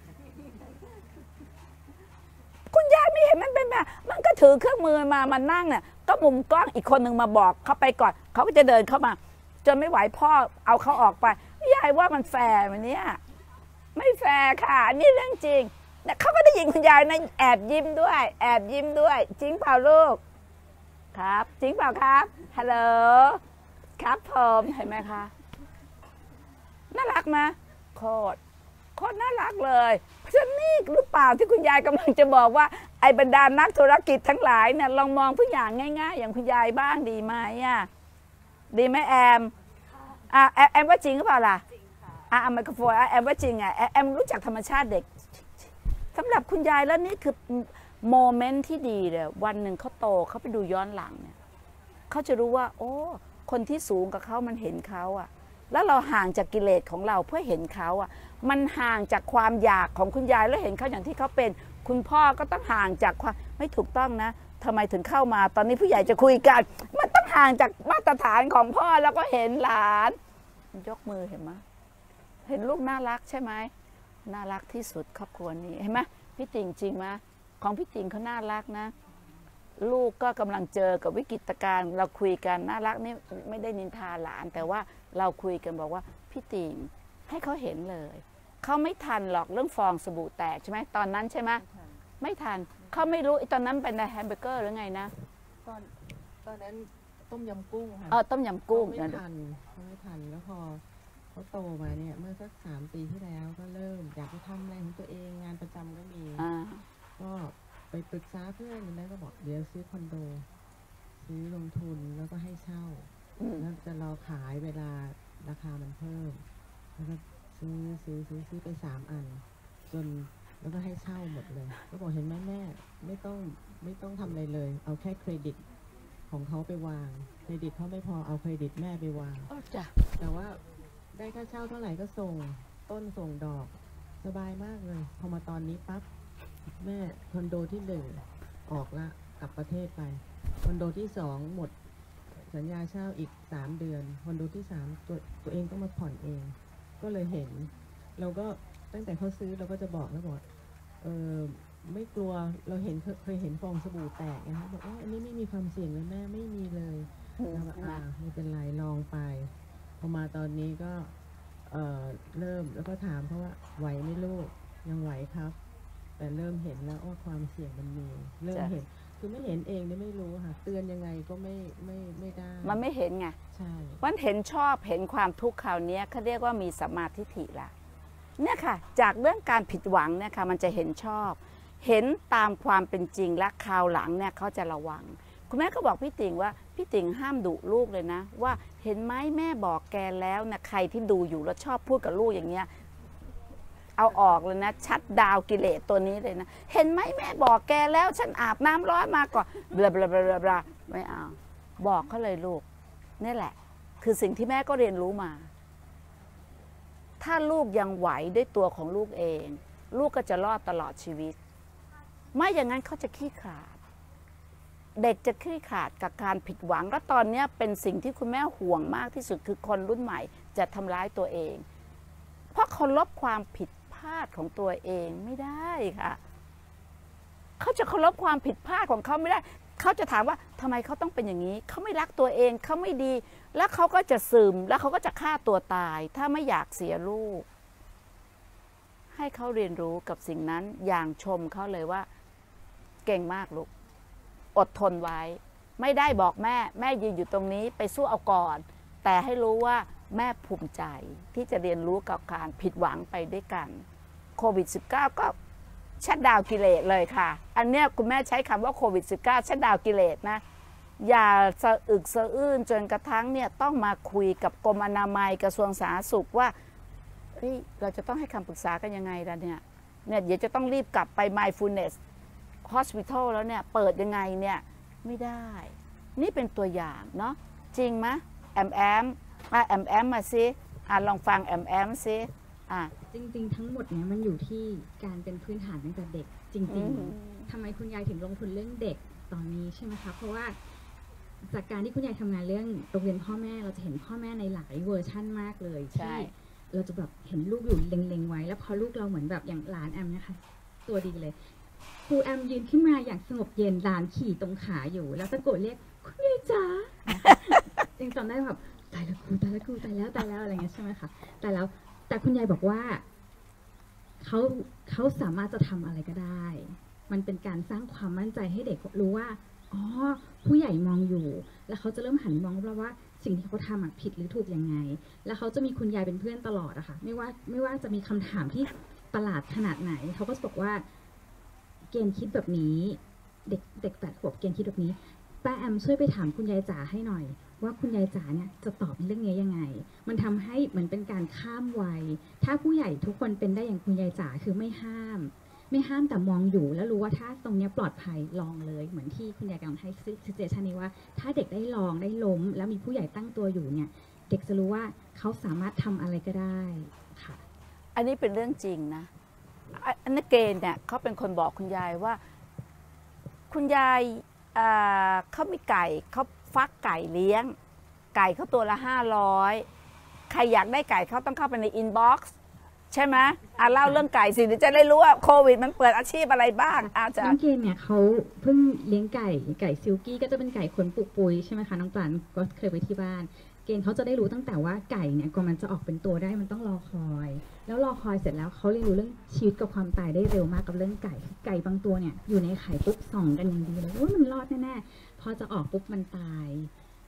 คุณยายไม่เห็นมันเป็นแบบมันก็ถือเครื่องมือมามันนั่งเนี่ยก็มุมกล้องอีกคนหนึ่งมาบอกเขาไปก่อนเขาก็จะเดินเข้ามาจนไม่ไหวพ่อเอาเขาออกไปยายว่ามันแฟร์ไหมเนี่ยไม่แฟร์ค่ะนี่เรื่องจริงเขาก็ได้ยินคุณยายนะแอบยิ้มด้วยแอบยิ้มด้วยจริงเปล่าลูกครับจริงเปล่าครับฮัลโหลครับผมเห็นไหมคะน่ารักไหมโคตรโคตรน่ารักเลยเพราะฉะนั้นนี่หรือเปล่าที่คุณยายกำลังจะบอกว่าไอ้บรรดานักธุรกิจทั้งหลายเนี่ยลองมองผู้อย่างง่ายๆอย่างคุณยายบ้างดีไหมอ่ะดีไหมแอมอ่ะแอมว่าจริงหรือเปล่าล่ะจริงค่ะอ่ะไมโครโฟนแอมว่าจริงอ่ะแอมรู้จักธรรมชาติเด็กสำหรับคุณยายแล้วนี่คือโมเมนต์ที่ดีเลยวันหนึ่งเขาโตเขาไปดูย้อนหลังเนี่ยเขาจะรู้ว่าโอ้คนที่สูงกับเขามันเห็นเขาอ่ะแล้วเราห่างจากกิเลสของเราเพื่อเห็นเขาอ่ะมันห่างจากความอยากของคุณยายแล้วเห็นเขาอย่างที่เขาเป็นคุณพ่อก็ต้องห่างจากความไม่ถูกต้องนะทำไมถึงเข้ามาตอนนี้ผู้ใหญ่จะคุยกันมันต้องห่างจากมาตรฐานของพ่อแล้วก็เห็นหลานยกมือเห็นไหมเห็นลูกน่ารักใช่ไหมน่ารักที่สุดครอบครัวนี้เห็นไหมพี่ติ่งจริงไหมของพี่ติ่งเขาน่ารักนะลูกก็กำลังเจอกับวิกฤตการณ์เราคุยกันน่ารักนี่ไม่ได้นินทาหลานแต่ว่าเราคุยกันบอกว่าพี่ติ่งให้เขาเห็นเลยเขาไม่ทันหรอกเรื่องฟองสบู่แตกใช่ไหมตอนนั้นใช่ไหมไม่ทันเขาไม่รู้ตอนนั้นเป็นแฮมเบอร์เกอร์หรือไงนะ
ตอนตอนนั้นต้มยำกุ้งค่ะ
เออต้มยำกุ้ง
ไม่
นะ
ทันเขาไม่ทันแล้วพอเขาโตมาเนี่ยเมื่อสักสามปีที่แล้วก็เริ่มอยากจะทำอะไรของตัวเองงานประจำก็มี
อ่า
ก็ไปปรึกษาเพื่อนแล้วก็บอกเดี๋ยวซื้อคอนโด ซื้อลงทุนแล้วก็ให้เช่า
อืม
แล้วจะรอขายเวลาราคามันเพิ่ม แล้วก็ซื้อซื้อซื้อซื้อไปสามอัน จนแล้วก็ให้เช่าหมดเลย ก็บอกเห็นไหมแม่ไม่ต้องไม่ต้องทำอะไรเลย เอาแค่เครดิตของเขาไปวาง เครดิตเขาไม่พอเอาเครดิตแม่ไปวาง
โอ้จ้ะ
แต่ว่าได้ค่าเช่าเท่าไหร่ก็ส่งต้นส่งดอกสบายมากเลย พอมาตอนนี้ปั๊บแม่คอนโดที่หนึ่งออกละกลับประเทศไปคอนโดที่สองหมดสัญญาเช่าอีกสามเดือนคอนโดที่สามตัวตัวเองต้องมาผ่อนเอง ก็เลยเห็น เราก็ตั้งแต่เขาซื้อเราก็จะบอกแล้วบอกเออไม่กลัวเราเห็นเคยเคยเห็นฟองสบู่แตกนะคะบอกว่าอันนี้ไม่มีความเสี่ยงเลยแม่ไม่มีเลย แล้วก็อ่าไม่เป็นไรลองไป พอมาตอนนี้ก็เอ่อเริ่มแล้วก็ถามเขาว่าไหวไหมลูกยังไหวครับ แต่เริ่มเห็นแล้วว่าความเสี่ยงมันมีเริ่มเห็นคือไม่เห็นเองเนี่ยไม่รู้ค่ะเตือนยังไงก็ไม่ไม่ไม่ได้
มันไม่เห็นไง
ใช่
วันเห็นชอบเห็นความทุกข์คราวนี้เขาเรียกว่ามีสัมมาทิฏฐิละเนี่ยค่ะจากเรื่องการผิดหวังเนี่ยค่ะมันจะเห็นชอบ เห็นตามความเป็นจริงและคราวหลังเนี่ยเขาจะระวังคุณแม่ก็บอกพี่ติ๋งว่าพี่ติ๋งห้ามดุลูกเลยนะว่าเห็นไหมแม่บอกแกแล้วนะใครที่ดูอยู่แล้วชอบพูดกับลูกอย่างเงี้ยเอาออกเลยนะชัดดาวกิเลสตัวนี้เลยนะเห็นไหมแม่บอกแกแล้วฉันอาบน้ำร้อนมาก่อนบลาบลาบลาบลาไม่เอาบอกเขาเลยลูกนี่แหละคือสิ่งที่แม่ก็เรียนรู้มาถ้าลูกยังไหวด้วยตัวของลูกเองลูกก็จะรอดตลอดชีวิตไม่อย่างนั้นเขาจะขี้ขลาดเด็กจะขี้ขลาดกับการผิดหวังและตอนนี้เป็นสิ่งที่คุณแม่ห่วงมากที่สุดคือคนรุ่นใหม่จะทำร้ายตัวเองเพราะเขาลบความผิดพลาดของตัวเองไม่ได้ค่ะเขาจะเคารพความผิดพลาดของเขาไม่ได้เขาจะถามว่าทำไมเขาต้องเป็นอย่างนี้เขาไม่รักตัวเองเขาไม่ดีแล้วเขาก็จะซึมแล้วเขาก็จะฆ่าตัวตายถ้าไม่อยากเสียลูกให้เขาเรียนรู้กับสิ่งนั้นอย่างชมเขาเลยว่าเก่งมากลูกอดทนไว้ไม่ได้บอกแม่แม่ยืนอยู่ตรงนี้ไปสู้เอาก่อนแต่ให้รู้ว่าแม่ภูมิใจที่จะเรียนรู้กับการผิดหวังไปด้วยกันโควิด สิบเก้า ก็ชัดดาวกิเลสเลยค่ะอันเนี้ยคุณแม่ใช้คำว่าโควิด สิบเก้า ชัดดาวกิเลสนะอย่าสะอึกสะอื้นจนกระทั่งเนี่ยต้องมาคุยกับกรมอนามัยกระทรวงสาธารณสุขว่าเฮ้ยเราจะต้องให้คำปรึกษากันยังไงล่ะเนี่ยเนี่ยเดี๋ยวจะต้องรีบกลับไป mindfulness hospital แล้วเนี่ยเปิดยังไงเนี่ยไม่ได้นี่เป็นตัวอย่างเนาะจริงไหมแอมแอมอ่ะแอมแอมมาซิอ่ะลองฟังแอมแอมซิอ่ะ
จริงๆทั้งหมดเนี่ยมันอยู่ที่การเป็นพื้นฐานตั้งแต่เด็กจริงๆทำไมคุณยายถึงลงทุนเรื่องเด็กตอนนี้ใช่ไหมคะเพราะว่าจากการที่คุณยายทำงานเรื่องโรงเรียนพ่อแม่เราจะเห็นพ่อแม่ในหลายเวอร์ชั่นมากเลยที่เราจะแบบเห็นลูกอยู่เล็งๆไว้แล้วพอลูกเราเหมือนแบบอย่างหลานแอมนะคะตัวดีเลยครูแอมยืนขึ้นมาอย่างสงบเย็นหลานขี่ตรงขาอยู่แล้วตะโกนเรียกคุณยายจ๋ายังจำได้แบบตายแล้วครูตายแล้วครูตายแล้วตายแล้วอะไรเงี้ยใช่ไหมคะแต่แล้วแต่คุณยายบอกว่าเขาเขาสามารถจะทำอะไรก็ได้มันเป็นการสร้างความมั่นใจให้เด็กรู้ว่าอ๋อผู้ใหญ่มองอยู่แล้วเขาจะเริ่มหันมองรอบว่าสิ่งที่เขาทำผิดหรือถูกยังไงแล้วเขาจะมีคุณยายเป็นเพื่อนตลอดอะค่ะไม่ว่าไม่ว่าจะมีคำถามที่ประหลาดขนาดไหนเขาก็จะบอกว่าเกณฑ์คิดแบบนี้เด็กเด็กแปดขวบเกณฑ์คิดแบบนี้ป้าแอมช่วยไปถามคุณยายจ๋าให้หน่อยว่าคุณยายจ๋าเนี่ยจะตอบเรื่องนี้ยังไงมันทำให้เหมือนเป็นการข้ามวัยถ้าผู้ใหญ่ทุกคนเป็นได้อย่างคุณยายจ๋าคือไม่ห้ามไม่ห้ามแต่มองอยู่แล้วรู้ว่าถ้าตรงนี้ปลอดภัยลองเลยเหมือนที่คุณยายกำลังให้ซิเจชันนี้ว่าถ้าเด็กได้ลองได้ล้มแล้วมีผู้ใหญ่ตั้งตัวอยู่เนี่ยเด็กจะรู้ว่าเขาสามารถทำอะไรก็ได้ค่ะ
อันนี้เป็นเรื่องจริงนะอันนี้เกณฑ์เนี่ยเขาเป็นคนบอกคุณยายว่าคุณยายเขามีไก่เขาฟักไก่เลี้ยงไก่เขาตัวละห้าร้อยใครอยากได้ไก่เขาต้องเข้าไปในอินบ็อกซ์ใช่ไหมอ่ะเล่าเรื่องไก่สิเดี๋ยวจะได้รู้ว่าโควิดมันเปิดอาชีพอะไรบ้างอาจารย์
น้องเกณฑ์เนี่ยเขาเพิ่งเลี้ยงไก่ไก่ซิลกี้ก็จะเป็นไก่ขนปุกปุยใช่ไหมคะน้องปลานก็เคยไปที่บ้านเกณฑ์เขาจะได้รู้ตั้งแต่ว่าไก่เนี่ยก่อนมันจะออกเป็นตัวได้มันต้องรอคอยแล้วรอคอยเสร็จแล้วเขาเรียนรู้เรื่องชีวิตกับความตายได้เร็วมากกับเรื่องไก่ไก่บางตัวเนี่ยอยู่ในไข่ปุ๊บส่องกันอย่างดีเลยว่ามันรอดแน่ๆพอจะออกปุ๊บมันตาย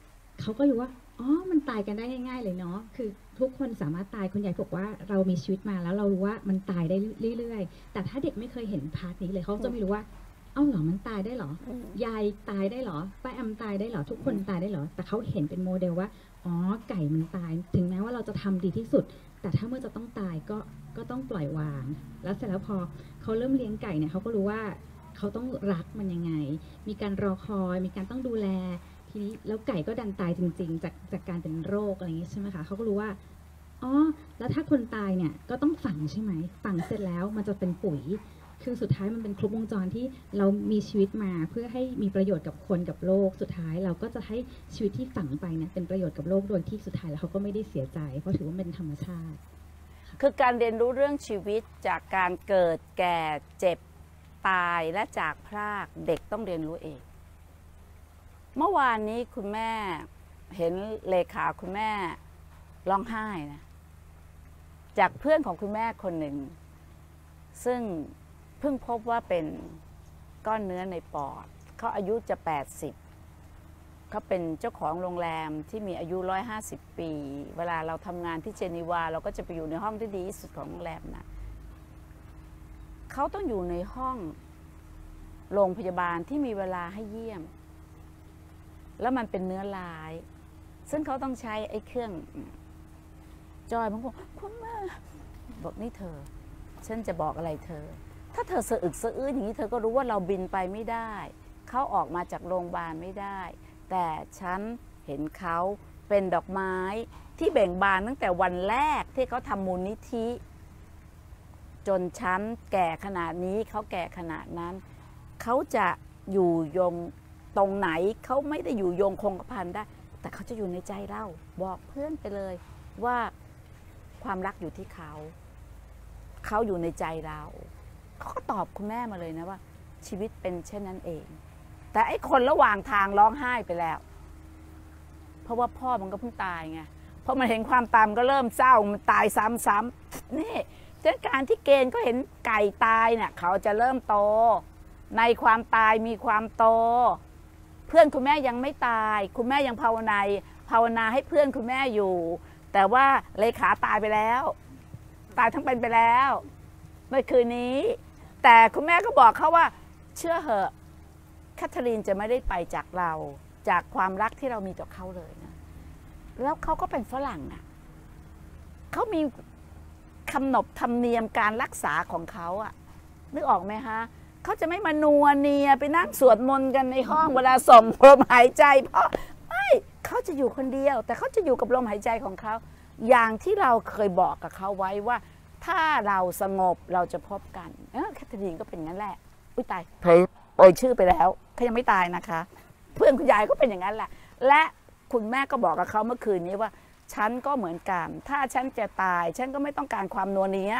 เขาก็รู้ว่าอ๋อมันตายกันได้ง่ายๆเลยเนาะคือทุกคนสามารถตายคุณยายบอกว่าเรามีชีวิตมาแล้วเรารู้ว่ามันตายได้เรื่อยๆแต่ถ้าเด็กไม่เคยเห็นพาร์ทนี้เลยเขาจะไม่รู้ว่าเอ้าเหรอมันตายได้เหรอ ยายตายได้เหรอป้าแอมตายได้เหรอทุกคนตายได้เหรอแต่เขาเห็นเป็นโมเดลว่าอ๋อไก่มันตายถึงแม้ว่าเราจะทำดีที่สุดแต่ถ้าเมื่อจะต้องตายก็ก็ต้องปล่อยวางแล้วเสร็จแล้วพอเขาเริ่มเลี้ยงไก่เนี่ยเขาก็รู้ว่าเขาต้องรักมันยังไงมีการรอคอยมีการต้องดูแลทีนี้แล้วไก่ก็ดันตายจริงๆจากจากการเป็นโรคอะไรอย่างนี้ใช่ไหมคะเขาก็รู้ว่าอ๋อแล้วถ้าคนตายเนี่ยก็ต้องฝังใช่ไหมฝังเสร็จแล้วมันจะเป็นปุ๋ยคือสุดท้ายมันเป็นครบวงจรที่เรามีชีวิตมาเพื่อให้มีประโยชน์กับคนกับโลกสุดท้ายเราก็จะให้ชีวิตที่ฝังไปเนี่ยเป็นประโยชน์กับโลกโดยที่สุดท้ายแล้วเขาก็ไม่ได้เสียใจเพราะถือว่าเป็นธรรมชาติ
คือการเรียนรู้เรื่องชีวิตจากการเกิดแก่เจ็บตายและจากพรากเด็กต้องเรียนรู้เองเมื่อวานนี้คุณแม่เห็นเลขาคุณแม่ร้องไห้นะจากเพื่อนของคุณแม่คนหนึ่งซึ่งเพิ่งพบว่าเป็นก้อนเนื้อในปอดเขาอายุจะแปดสิบเขาเป็นเจ้าของโรงแรมที่มีอายุหนึ่งร้อยห้าสิบปีเวลาเราทำงานที่เจนีวาเราก็จะไปอยู่ในห้องที่ดีที่สุดของโรงแรมนะเขาต้องอยู่ในห้องโรงพยาบาลที่มีเวลาให้เยี่ยมแล้วมันเป็นเนื้อร้ายซึ่งเขาต้องใช้ไอ้เครื่องจอยบางคนคุณแม่บอกนี่เธอฉันจะบอกอะไรเธอถ้าเธอสะอึกสะอื้นอย่างนี้เธอก็รู้ว่าเราบินไปไม่ได้เขาออกมาจากโรงพยาบาลไม่ได้แต่ฉันเห็นเขาเป็นดอกไม้ที่เบ่งบานตั้งแต่วันแรกที่เขาทำมูลนิธิจนฉันแก่ขนาดนี้เขาแก่ขนาดนั้นเขาจะอยู่ยงตรงไหนเขาไม่ได้อยู่ยงคงกระพันได้แต่เขาจะอยู่ในใจเราบอกเพื่อนไปเลยว่าความรักอยู่ที่เขาเขาอยู่ในใจเราเขาก็ตอบคุณแม่มาเลยนะว่าชีวิตเป็นเช่นนั้นเองแต่ไอ้คนระหว่างทางร้องไห้ไปแล้วเพราะว่าพ่อมันก็เพิ่งตายไงพอมันเห็นความตายมันก็เริ่มเศร้ามันตายซ้ำๆนี่จากการที่เกณฑ์ก็เห็นไก่ตายเนี่ยเขาจะเริ่มโตในความตายมีความโตเพื่อนคุณแม่ยังไม่ตายคุณแม่ยังภาวนาภาวนาให้เพื่อนคุณแม่อยู่แต่ว่าเลขาตายไปแล้วตายทั้งเป็นไปแล้วเมื่อคืนนี้แต่คุณแม่ก็บอกเขาว่าเชื่อเหอะแคทเธอรีนจะไม่ได้ไปจากเราจากความรักที่เรามีต่อเขาเลยนะแล้วเขาก็เป็นฝรั่งนะเขามีขนบธรรมเนียมการรักษาของเขาอะนึกออกไหมคะเขาจะไม่มานัวเนียไปนั่งสวดมนต์กันในห้องเวลาส่งลมหายใจเพราะไม่เขาจะอยู่คนเดียวแต่เขาจะอยู่กับลมหายใจของเขาอย่างที่เราเคยบอกกับเขาไว้ว่าถ้าเราสงบเราจะพบกันเออแคทเธอรีนก็เป็นงั้นแหละอุ้ยตายเผยปล่อยชื่อไปแล้วเขายังไม่ตายนะคะเพื่อนคุณยายก็เป็นอย่างนั้นแหละและคุณแม่ก็บอกกับเขาเมื่อคืนนี้ว่าฉันก็เหมือนกันถ้าฉันจะตายฉันก็ไม่ต้องการความนัวเนีย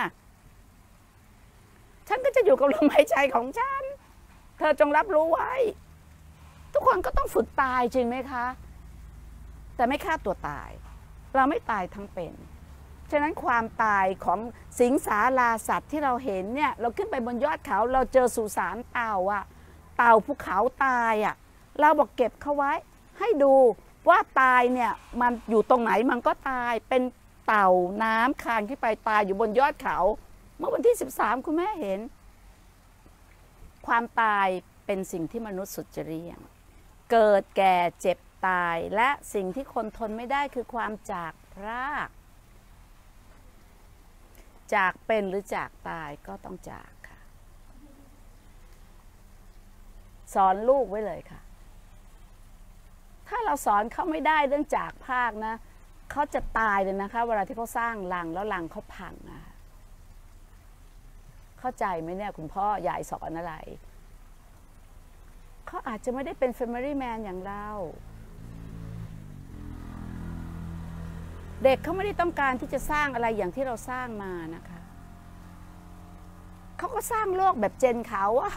ฉันก็จะอยู่กับลมหายใจของฉันเธอจงรับรู้ไว้ทุกคนก็ต้องฝึกตายจริงไหมคะแต่ไม่ฆ่าตัวตายเราไม่ตายทั้งเป็นฉะนั้นความตายของสิงสาราสัตว์ที่เราเห็นเนี่ยเราขึ้นไปบนยอดเขาเราเจอสุสานเต่าอะเต่าภูเขาตายอะเราบอกเก็บเขาไว้ให้ดูว่าตายเนี่ยมันอยู่ตรงไหนมันก็ตายเป็นเต่าน้ำคานขึ้นไปตายอยู่บนยอดเขาเมื่อวันที่สิบสามคุณแม่เห็นความตายเป็นสิ่งที่มนุษย์สุดจะเรียงเกิดแก่เจ็บตายและสิ่งที่คนทนไม่ได้คือความจากพรากจากเป็นหรือจากตายก็ต้องจากค่ะสอนลูกไว้เลยค่ะถ้าเราสอนเขาไม่ได้เรื่องจากพรากนะเขาจะตายเลยนะคะเวลาที่เขาสร้างรังแล้วรังเขาพังนะเข้าใจไหมเนี่ยคุณพ่อยายสอนอะไรเขาอาจจะไม่ได้เป็น Family Man อย่างเราเด็กเขาไม่ได้ต้องการที่จะสร้างอะไรอย่างที่เราสร้างมานะคะเขาก็สร้างโลกแบบเจนเขาอะ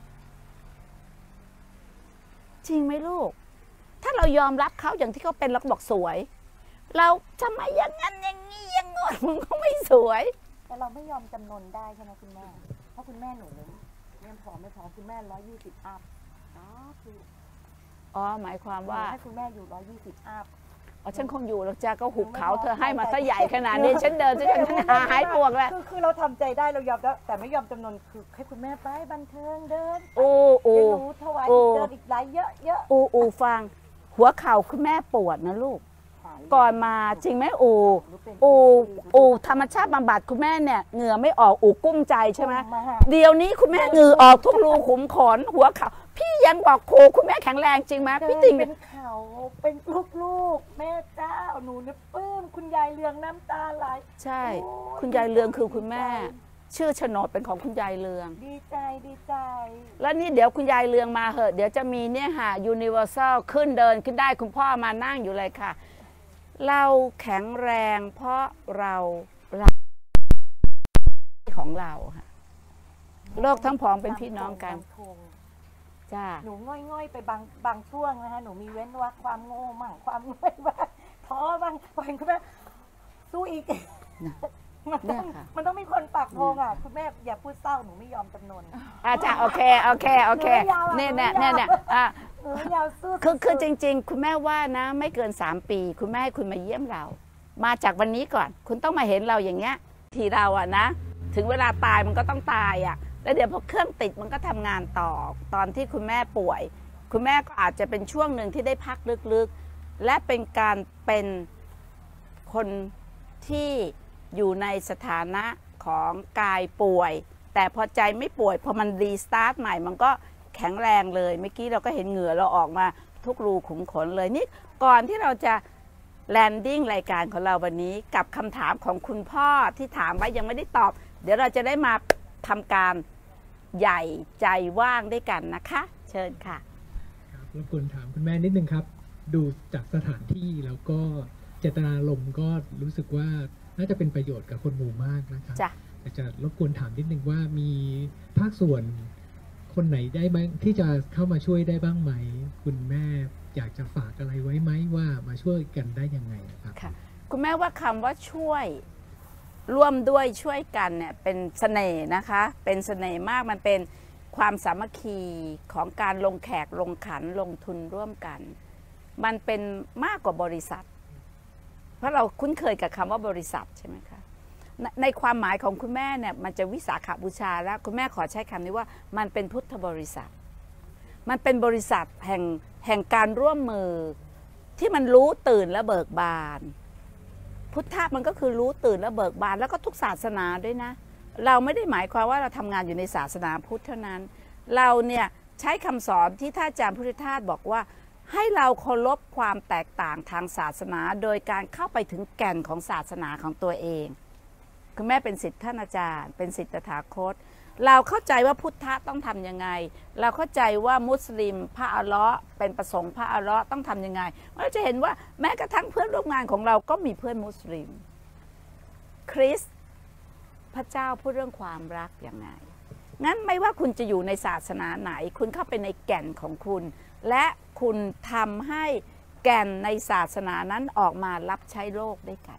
จริงไหมลูกถ้าเรายอมรับเขาอย่างที่เขาเป็นเราก็บอกสวยเราทำไมอย่างนั้นอย่างนี้อย่างงอนมันก็ไม่สวย
แต่เราไม่ยอมจำนนได้ใช่ไหมคุณแม่เพราะคุณแม่หนูเนี่ยยังผอมไม่พอคุณแม่ร้อยยี่สิบอัพอ๋อคือ
อ๋อหมายความว่า
ให้คุณแม่อยู่ร้อยยี่สิบอัพ
อ๋อฉันคงอยู่แล้วจ้าก็หุบเขาเธอให้มาซะใหญ่ขนาดนี้ฉันเดินฉันจะหายปวกแล้ว
คือคือเราทำใจได้เรายอมแล้วแต่ไม่ยอมจำนนคือให้คุณแม่ไปบันเทิงเดิน
โอ้โอ้
เดี๋ยวหนูถวาย
โอ้
เดินอีกหลายเยอะเยอะ
อูอูฟังหัวเข่าคุณแม่ปวดนะลูก ก่อนมาจริงไหมอูอูอูธรรมชาติบำบัดคุณแม่เนี่ยเหงื่อไม่ออกอูกุ้มใจใช่ไหมเดี๋ยวนี้คุณแม่เหงื่อออกทุกรูขุมขนหัวเข่าพี่ยังบอกโคคุณแม่แข็งแรงจริงไหม
เดิ
พี่
น
ติง
เป็นเขาเป็นลูกๆแม่เจ้าหนูเนี่ยปลื้มคุณยายเรืองน้ำตาไหล
ใช่ คุณยายเลืองคือคุณแม่ ชื่อโฉนดเป็นของคุณยายเลือง
ดีใจดีใจ
แล้วนี่เดี๋ยวคุณยายเลืองมาเหอะเดี๋ยวจะมีเนี่ยค่ะยูนิเวอร์แซลขึ้นเดินขึ้นได้คุณพ่อมานั่งอยู่เลยค่ะ เราแข็งแรงเพราะเรารักของเราค่ะโลกทั้งผองเป็นพี่น้องกัน
บางทง
จ้า
หนูง่อยๆไปบางบางช่วงนะคะหนูมีเว้นว่าความโง่มั่งความง่อยบ้างท้อบ้างพอเห็นคุณแม่สู้อีกมันต้องมันต้องมีคนปากโพงอ่ะคุณแม่อย่าพูดเศร้าหนูไม่ยอมจำนน
อาจารย์โอเคโอเคโอเคเนี่ยเนี่ยเนี่ยเนี่ยอ่ะ
หนูยาวสู้
คือคือจริงๆ คุณแม่ว่านะ ไม่เกินสามปี คุณแม่ให้คุณมาเยี่ยมเรา มาจากวันนี้ก่อน คุณต้องมาเห็นเราอย่างเงี้ยทีเราอะนะ ถึงเวลาตายมันก็ต้องตายอะแล้วเดี๋ยวพอเครื่องติดมันก็ทำงานต่อ ตอนที่คุณแม่ป่วย คุณแม่ก็อาจจะเป็นช่วงหนึ่งที่ได้พักลึกๆ และเป็นการเป็นคนที่อยู่ในสถานะของกายป่วย แต่พอใจไม่ป่วยพอมันรีสตาร์ทใหม่มันก็แข็งแรงเลยเมื่อกี้เราก็เห็นเหงื่อเราออกมาทุกรูขุมขนเลยนี่ก่อนที่เราจะแลนดิ้งรายการของเราวันนี้กับคำถามของคุณพ่อที่ถามไว้ยังไม่ได้ตอบ เดี๋ยวเราจะได้มาทำการใหญ่ใจว่างด้วยกันนะคะ เชิญค่ะ
ครับรบกวนถามคุณแม่นิดนึงครับ ดูจากสถานที่แล้วก็เจตนารมณ์ก็รู้สึกว่าน่าจะเป็นประโยชน์กับคนหมู่มากนะครับ
จ้ะ
แต่จะรบกวนถามนิดนึงว่ามีภาคส่วนคนไหนได้ไหมที่จะเข้ามาช่วยได้บ้างไหม คุณแม่อยากจะฝากอะไรไว้ไหมว่ามาช่วยกันได้ยังไงครับ
ค่ะคุณแม่ว่าคำว่าช่วยร่วมด้วยช่วยกันเนี่ยเป็นเสน่ห์นะคะเป็นเสน่ห์มากมันเป็นความสามัคคีของการลงแขกลงขันลงทุนร่วมกัน มันเป็นมากกว่าบริษัท เพราะเราคุ้นเคยกับคำว่าบริษัทใช่ไหมคะในในความหมายของคุณแม่เนี่ยมันจะวิสาขบูชาแล้วคุณแม่ขอใช้คำนี้ว่ามันเป็นพุทธบริษัท มันเป็นบริษัทแห่งแห่งการร่วมมือที่มันรู้ตื่นและเบิกบานพุทธะมันก็คือรู้ตื่นและเบิกบานแล้วก็ทุกศาสนาด้วยนะเราไม่ได้หมายความว่าเราทำงานอยู่ในศาสนาพุทธเท่านั้นเราเนี่ยใช้คำสอนที่ท่านอาจารย์พุทธทาสบอกว่าให้เราเคารพความแตกต่างทางศาสนาโดยการเข้าไปถึงแก่นของศาสนาของตัวเองคุณแม่เป็นศิษย์ท่านอาจารย์เป็นศิษย์ตถาคตเราเข้าใจว่าพุทธะต้องทำยังไงเราเข้าใจว่ามุสลิมพระอัลเลาะห์เป็นประสงค์พระอัลเลาะห์ต้องทำยังไงเราจะเห็นว่าแม้กระทั่งเพื่อนร่วมงานของเราก็มีเพื่อนมุสลิมคริสต์พระเจ้าพูดเรื่องความรักยังไงงั้นไม่ว่าคุณจะอยู่ในศาสนาไหนคุณเข้าไปในแก่นของคุณและคุณทำให้แก่นในศาสนานั้นออกมารับใช้โลกด้วยกัน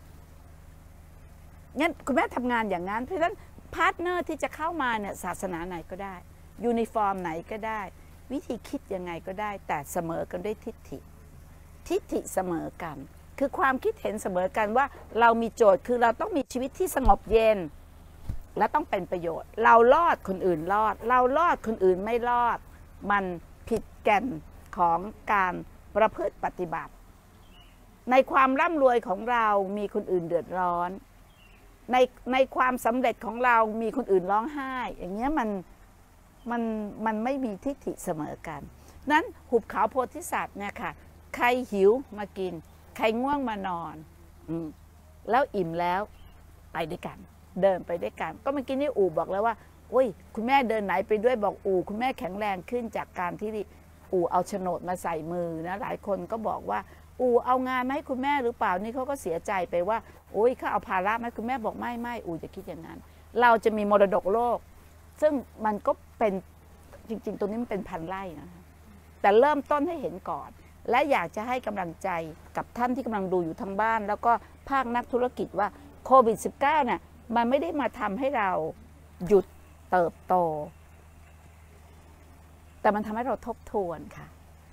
งั้นคุณแม่ทำงานอย่างนั้นเพราะฉะนั้นพาร์ทเนอร์ที่จะเข้ามาเนี่ยศาสนาไหนก็ได้ยูนิฟอร์มไหนก็ได้วิธีคิดยังไงก็ได้แต่เสมอกันด้วยทิฏฐิทิฏฐิเสมอกันคือความคิดเห็นเสมอกันว่าเรามีโจทย์คือเราต้องมีชีวิตที่สงบเย็นและต้องเป็นประโยชน์เรารอดคนอื่นรอดเรารอดคนอื่นไม่รอดมันผิดแก่นของการประพฤติปฏิบัติในความร่ำรวยของเรามีคนอื่นเดือดร้อนในในความสำเร็จของเรามีคนอื่นร้องไห้อย่างเงี้ยมันมันมันไม่มีทิฏฐิเสมอกันนั้นหุบเขาโพธิสัตว์เนี่ยค่ะใครหิวมากินใครง่วงมานอนอืมแล้วอิ่มแล้วไปด้วยกันเดินไปด้วยกันก็เมื่อกี้นี่อู่บอกแล้วว่าโอ้ยคุณแม่เดินไหนไปด้วยบอกอู่คุณแม่แข็งแรงขึ้นจากการที่อู่เอาโฉนดมาใส่มือนะหลายคนก็บอกว่าอู่เอางานมาให้คุณแม่หรือเปล่านี่เขาก็เสียใจไปว่าโอ้ยเขาเอาภาระมาให้คุณแม่บอกไม่ไม่อู่จะคิดอย่างนั้นเราจะมีมรดกโลกซึ่งมันก็เป็นจริงๆตรงนี้มันเป็นพันไร่นะคะแต่เริ่มต้นให้เห็นก่อนและอยากจะให้กำลังใจกับท่านที่กำลังดูอยู่ทางบ้านแล้วก็ภาคนักธุรกิจว่าโควิด สิบเก้า เนี่ยมันไม่ได้มาทำให้เราหยุดเติบโตแต่มันทำให้เราทบทวนค่ะ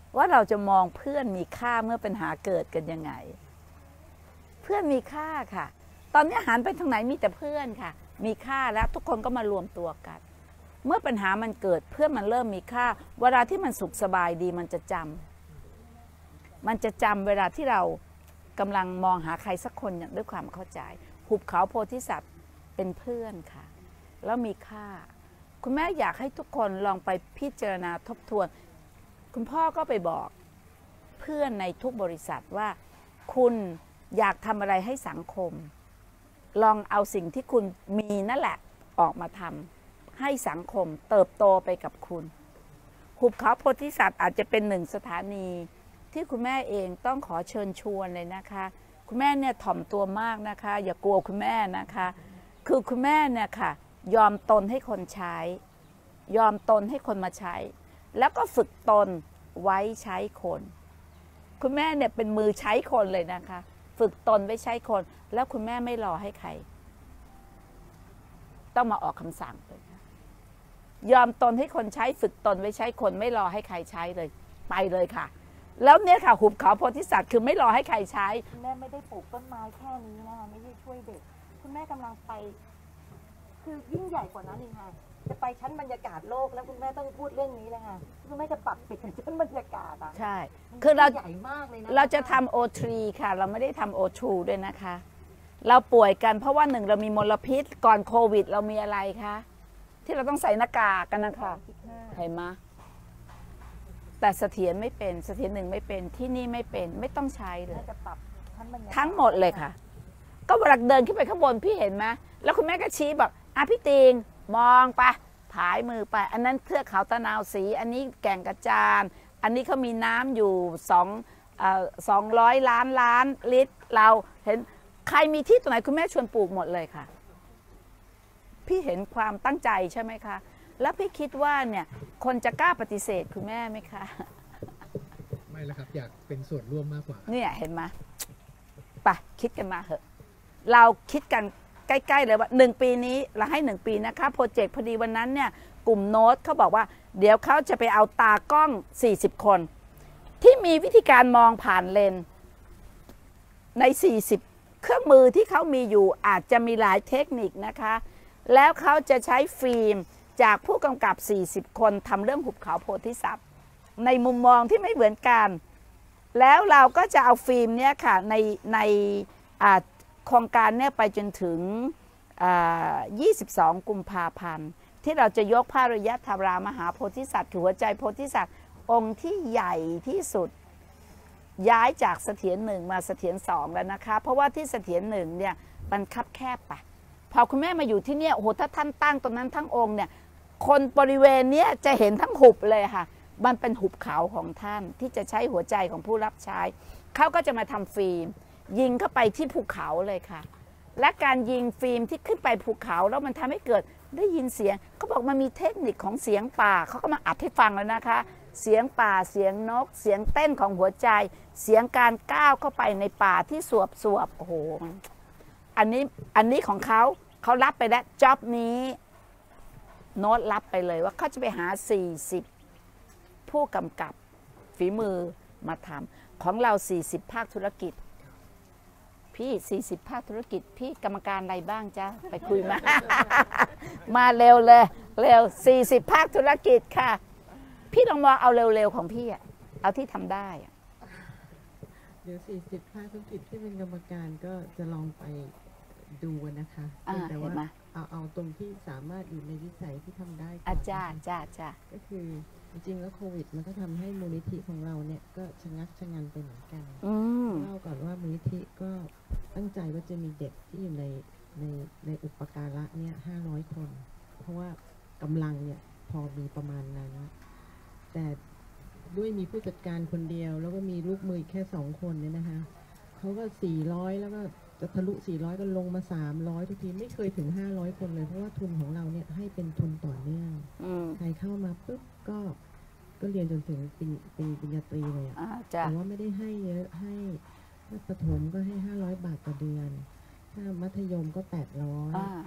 ว่าเราจะมองเพื่อนมีค่าเมื่อปัญหาเกิดกันยังไง เพื่อนมีค่าค่ะ ตอนนี้หันไปทางไหนมีแต่เพื่อนค่ะ มีค่าแล้วทุกคนก็มารวมตัวกัน เมื่อปัญหามันเกิดเพื่อนมันเริ่มมีค่าเวลาที่มันสุขสบายดีมันจะจำมันจะจำเวลาที่เรากำลังมองหาใครสักคนอย่างด้วยความเข้าใจหุบเขาโพธิสัตว์เป็นเพื่อนค่ะแล้วมีค่าคุณแม่อยากให้ทุกคนลองไปพิจารณาทบทวนคุณพ่อก็ไปบอกเพื่อนในทุกบริษัทว่าคุณอยากทำอะไรให้สังคมลองเอาสิ่งที่คุณมีนั่นแหละออกมาทำให้สังคมเติบโตไปกับคุณหุบเขาโพธิสัตว์อาจจะเป็นหนึ่งสถานีที่คุณแม่เองต้องขอเชิญชวนเลยนะคะคุณแม่เนี่ยถ่อมตัวมากนะคะอย่ากลัวคุณแม่นะคะคือคุณแม่เนี่ยค่ะยอมตนให้คนใช้ยอมตนให้คนมาใช้แล้วก็ฝึกตนไว้ใช้คนคุณแม่เนี่ยเป็นมือใช้คนเลยนะคะฝึกตนไว้ใช้คนแล้วคุณแม่ไม่รอให้ใครต้องมาออกคำสั่งเลยยอมตนให้คนใช้ฝึกตนไว้ใช้คนไม่รอให้ใครใช้เลยไปเลยค่ะแล้วเนี่ยค่ะหุบเขาโพธิสัตว์คือไม่รอให้ใครใช้
คุณแม่ไม่ได้ปลูกต้นไม้แค่นี้นะคะไม่ได้ช่วยเด็กคุณแม่กำลังไปคือยิ่งใหญ่กว่านั้นเองค่ะจะไปชั้นบรรยากาศโลกแล้วคุณแม่ต้องพูดเรื่องนี้เลยค่ะคุณแม่จะปรับปิดชั้นบรรยากาศอ่ะ
ใช่คือเรา
ใหญ่มากเลยนะ
เราจะทำโอทรีค่ะเราไม่ได้ทำโอทูด้วยนะคะเราป่วยกันเพราะว่าหนึ่งเรามีมลพิษก่อนโควิดเรามีอะไรคะที่เราต้องใส่หน้ากากกันนะคะเห็นไหมแต่เสถียรไม่เป็นเสถียรหนึ่งไม่เป็นที่นี่ไม่เป็นไม่ต้องใช้เลยทั้งหมดเลยค่ะก็เวลาเดินขึ้นไปข้างบนพี่เห็นไหมแล้วคุณแม่ก็ชี้บอกอ่ะพี่ติงมองไปผายมือไปอันนั้นเทือกเขาตะนาวศรีอันนี้แก่งกระจานอันนี้เขามีน้ำอยู่สองเอ่อสองร้อยล้านล้านลิตรเราเห็นใครมีที่ตรงไหนคุณแม่ชวนปลูกหมดเลยค่ะพี่เห็นความตั้งใจใช่ไหมคะแล้วพี่คิดว่าเนี่ยคนจะกล้าปฏิเสธคุณแม่ไหมคะ
ไม่แล้วครับอยากเป็นส่วนร่วมมากกว่า
เนี่ยเห็นไหมไปคิดกันมาเหอะเราคิดกันใกล้ๆเลยว่าหนึ่งปีนี้เราให้หนึ่งปีนะคะโปรเจกต์พอดีวันนั้นเนี่ยกลุ่มโน้ตเขาบอกว่าเดี๋ยวเขาจะไปเอาตากล้องสี่สิบคนที่มีวิธีการมองผ่านเลนในสี่สิบเครื่องมือที่เขามีอยู่อาจจะมีหลายเทคนิคนะคะแล้วเขาจะใช้ฟิล์มจากผู้กำกับสี่สิบคนทำเรื่องหุบเขาโพธิสัตว์ในมุมมองที่ไม่เหมือนกันแล้วเราก็จะเอาฟิล์มเนี่ยค่ะในในโครงการเนี่ยไปจนถึงยี่สิบสองกุมภาพันธ์ที่เราจะยกพระอริยธรรมมหาโพธิสัตว์คือหัวใจโพธิสัตว์องค์ที่ใหญ่ที่สุดย้ายจากเสถียรหนึ่งมาเสถียรสองแล้วนะคะเพราะว่าที่เสถียรหนึ่งเนี่ยมันคับแคบไปพอคุณแม่มาอยู่ที่เนี่ยโอ้โหถ้าท่านตั้งตรงนั้นทั้งองค์เนี่ยคนบริเวณนี้จะเห็นทั้งหุบเลยค่ะมันเป็นหุบเขาของท่านที่จะใช้หัวใจของผู้รับใช้เขาก็จะมาทำฟิล์มยิงเข้าไปที่ภูเขาเลยค่ะและการยิงฟิล์มที่ขึ้นไปภูเขาแล้วมันทำให้เกิดได้ยินเสียงเขาบอกมันมีเทคนิคของเสียงป่าเขาก็มาอัดให้ฟังแล้วนะคะเสียงป่าเสียงนกเสียงเต้นของหัวใจเสียงการก้าวเข้าไปในป่าที่สวบสวบโอ้โหอันนี้อันนี้ของเขาเขารับไปแล้วจ็อบนี้โน้ตรับไปเลยว่าเขาจะไปหาสี่สิบผู้กำกับฝีมือมาทำของเราสี่สิบภาคธุรกิจพี่สี่สิบภาคธุรกิจพี่กรรมการอะไรบ้างจ๊ะไปคุยมา มาเร็วเลยเร็วสี่สิบภาคธุรกิจค่ะพี่ลองมองเอาเร็วๆของพี่อะเอาที่ทำได้
เดี๋ยวสี่สิบภาคธุรกิจที่เป็นกรรมการก็จะลองไปดูนะคะแต่ว่าเอาเอาตรงที่สามารถอยู่ในวิสัยที่ทำได้
อาจารย์จ้าจ้า
ก็คือจริงๆแล้วโควิดมันก็ทำให้มูลนิธิของเราเนี่ยก็ชะงักชะงันไปเหมือนกันเล่าก่อนว่ามูลนิธิก็ตั้งใจว่าจะมีเด็กที่อยู่ในในในอุปการะเนี่ยห้าร้อยคนเพราะว่ากำลังเนี่ยพอมีประมาณนั้นแต่ด้วยมีผู้จัดการคนเดียวแล้วก็มีลูกมือแค่สองคนเนี่ยนะคะเขาก็สี่ร้อยแล้วก็จะทะลุสี่ร้อยก็ลงมาสามร้อยทุกทีไม่เคยถึงห้าร้อยคนเลยเพราะว่าทุนของเราเนี่ยให้เป็นทุนต่อเนื่องใครเข้ามาปุ๊บก็ก็เรียนจนถึงเป็นเป็นปริญญาตรีเลยอะแต่ว่าไม่ได้ให้เยอะให้ประถมก็ให้ห้าร้อยบาทต่อเดือนถ้ามัธยมก็แปดร้อย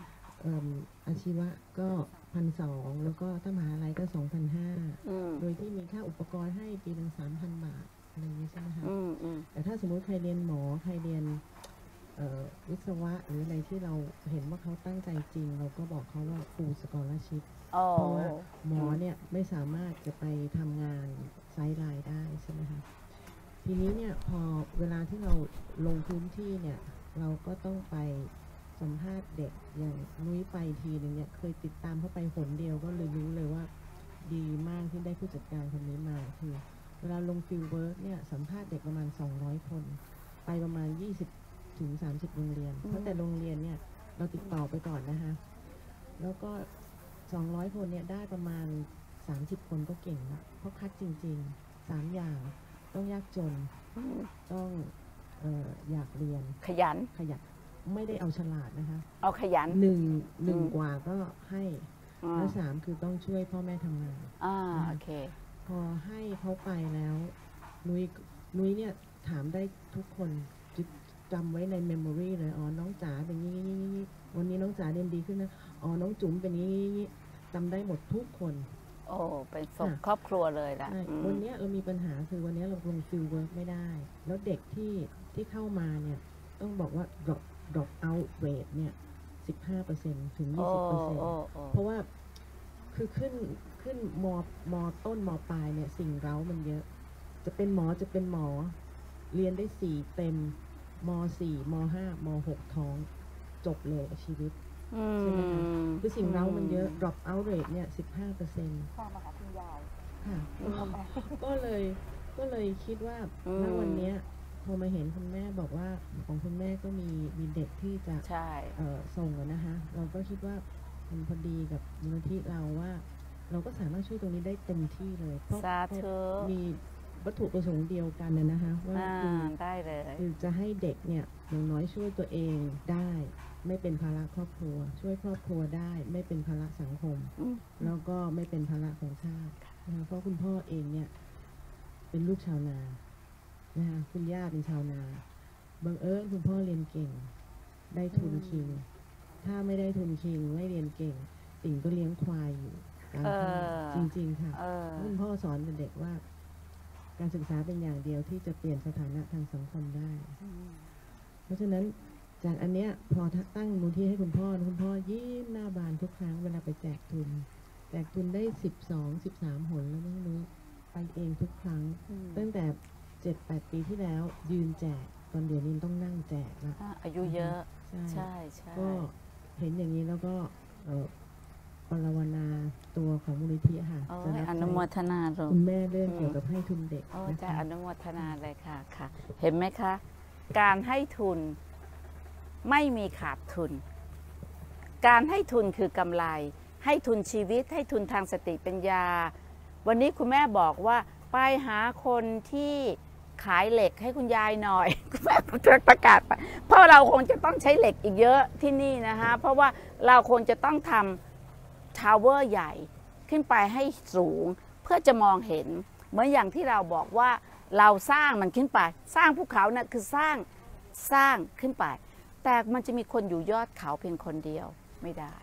เอิ่มอาชีวะก็พันสองแล้วก็ถ้ามหาลัยก็สองพันห้าโดยที่มีค่าอุปกรณ์ให้ปีหนึ่งสามพันบาทอะไรอย่างนี้ใช่ไหมคะแต่ถ้าสมมุติใครเรียนหมอใครเรียนวิศวะหรืออะไรที่เราเห็นว่าเขาตั้งใจจริงเราก็บอกเขาว่า full scholarship เพราะว่าหมอเนี่ยไม่สามารถจะไปทำงานไซด์ไลน์ได้ใช่ไหมคะทีนี้เนี่ยพอเวลาที่เราลงพื้นที่เนี่ยเราก็ต้องไปสัมภาษณ์เด็กอย่างนุ้ยไปทีหนึ่งเนี่ยเคยติดตามเข้าไปหนเดียวก็เลยรู้เลยว่าดีมากที่ได้ผู้จัดการคนนี้มาคือเวลาลงฟิลเวิร์กเนี่ยสัมภาษณ์เด็กประมาณสองร้อยคนไปประมาณยี่สิบถึงสามสิบโรงเรียนเพราะแต่โรงเรียนเนี่ยเราติดต่อไปก่อนนะคะแล้วก็สองร้อยคนเนี่ยได้ประมาณสามสิบคนก็เก่งละเพราะคัดจริงๆสามอย่างต้องยากจนต้องเอ่ออยากเรียน
ขยัน
ขยันไม่ได้เอาฉลาดนะคะ
เอาขยัน
หนึ่งหนึ่งกว่าก็ให้แล้วสามคือต้องช่วยพ่อแม่ทำงาน
อ่าโอเค
พอให้เขาไปแล้วนุ้ยนุ้ยเนี่ยถามได้ทุกคนจำไว้ในเมมโมรีเลยอ๋อน้องจ๋าเป็นงี้งี้วันนี้น้องจ๋าเรียนดีขึ้นนะอ๋อน้องจุ๋มเป็นงี้งี้จำได้หมดทุกคน
โอ้เป็นศพครอบครัวเลยล่ะ
วันนี้เรามีปัญหาคือวันนี้เราลงฟิลเวิร์กไม่ได้แล้วเด็กที่ที่เข้ามาเนี่ยต้องบอกว่า drop drop out rate เนี่ย สิบห้าเปอร์เซ็นต์ ถึง ยี่สิบเปอร์เซ็นต์ เพราะว่าคือขึ้นขึ้นมมต้นมปลายเนี่ยสิ่งเร้ามันเยอะจะเป็นหมอจะเป็นหมอเรียนได้สี่เต็มมสี่มห้ามหกท้องจบเลยชีวิตใช่ไหมคะคือสิ่งเร้ามันเยอะ drop out rate เนี่ย สิบห้าเปอร์เซ็นต์
ค่ะมาหาคุณยาย
ค่ะก็เลยก็เลยคิดว่าณวันนี้พอมาเห็นคุณแม่บอกว่าของคุณแม่ก็มีมีเด็กที่จะส่งนะคะเราก็คิดว่ามันพอดีกับมูลนิธิเราว่าเราก็สามารถช่วยตรงนี้ได้เต็มที่เลยเพราะมีวัตถุประสงค์เดียวกันนะคะว่าคือ
ได้เลย
คือจะให้เด็กเนี่ยอย่างน้อยช่วยตัวเองได้ไม่เป็นภาระครอบครัวช่วยครอบครัวได้ไม่เป็นภาระสังคมแล้วก็ไม่เป็นภาระของชาตินะคะเพราะคุณพ่อเองเนี่ยเป็นลูกชาวนานะคะคุณย่าเป็นชาวนาบังเอิญคุณพ่อเรียนเก่งได้ทุนคิงถ้าไม่ได้ทุนคิงไม่เรียนเก่งติ่งก็เลี้ยงควายอยู่จริงๆค่ะคุณพ่อสอนเด็กว่าการศึกษาเป็นอย่างเดียวที่จะเปลี่ยนสถานะทางสังคมได้เพราะฉะนั้นจากอันเนี้ยพอตั้งมูลที่ให้คุณพ่อคุณพ่อยิ้มหน้าบานทุกครั้งเวลาไปแจกทุนแจกทุนได้สิบสองสิบสามหนแล้วไม่รู้ไปเองทุกครั้งตั้งแต่เจ็ดแปดปีที่แล้วยืนแจกตอนเดี๋ยวนี้ต้องนั่งแจกแล้ว
อายุเยอะใช่ใช่
ก็เห็นอย่างนี้แล้วก็ปรารณาตัวของมูลนิธิค่ะ
จะอนุโมทนา
คุณแม่เรื่องเกี่ยวกับให้ทุนเด็ก
จะอนุโมทนาเลยค่ะค่ะเห็นไหมคะการให้ทุนไม่มีขาดทุนการให้ทุนคือกำไรให้ทุนชีวิตให้ทุนทางสติปัญญาวันนี้คุณแม่บอกว่าไปหาคนที่ขายเหล็กให้คุณยายหน่อยคุณแม่ประกาศไปเพราะเราคงจะต้องใช้เหล็กอีกเยอะที่นี่นะคะเพราะว่าเราคงจะต้องทำทาวเวอร์ใหญ่ขึ้นไปให้สูงเพื่อจะมองเห็นเหมือนอย่างที่เราบอกว่าเราสร้างมันขึ้นไปสร้างภูเขานะ่ะคือสร้างสร้างขึ้นไปแต่มันจะมีคนอยู่ยอดเขาเพียงคนเดียวไม่ได้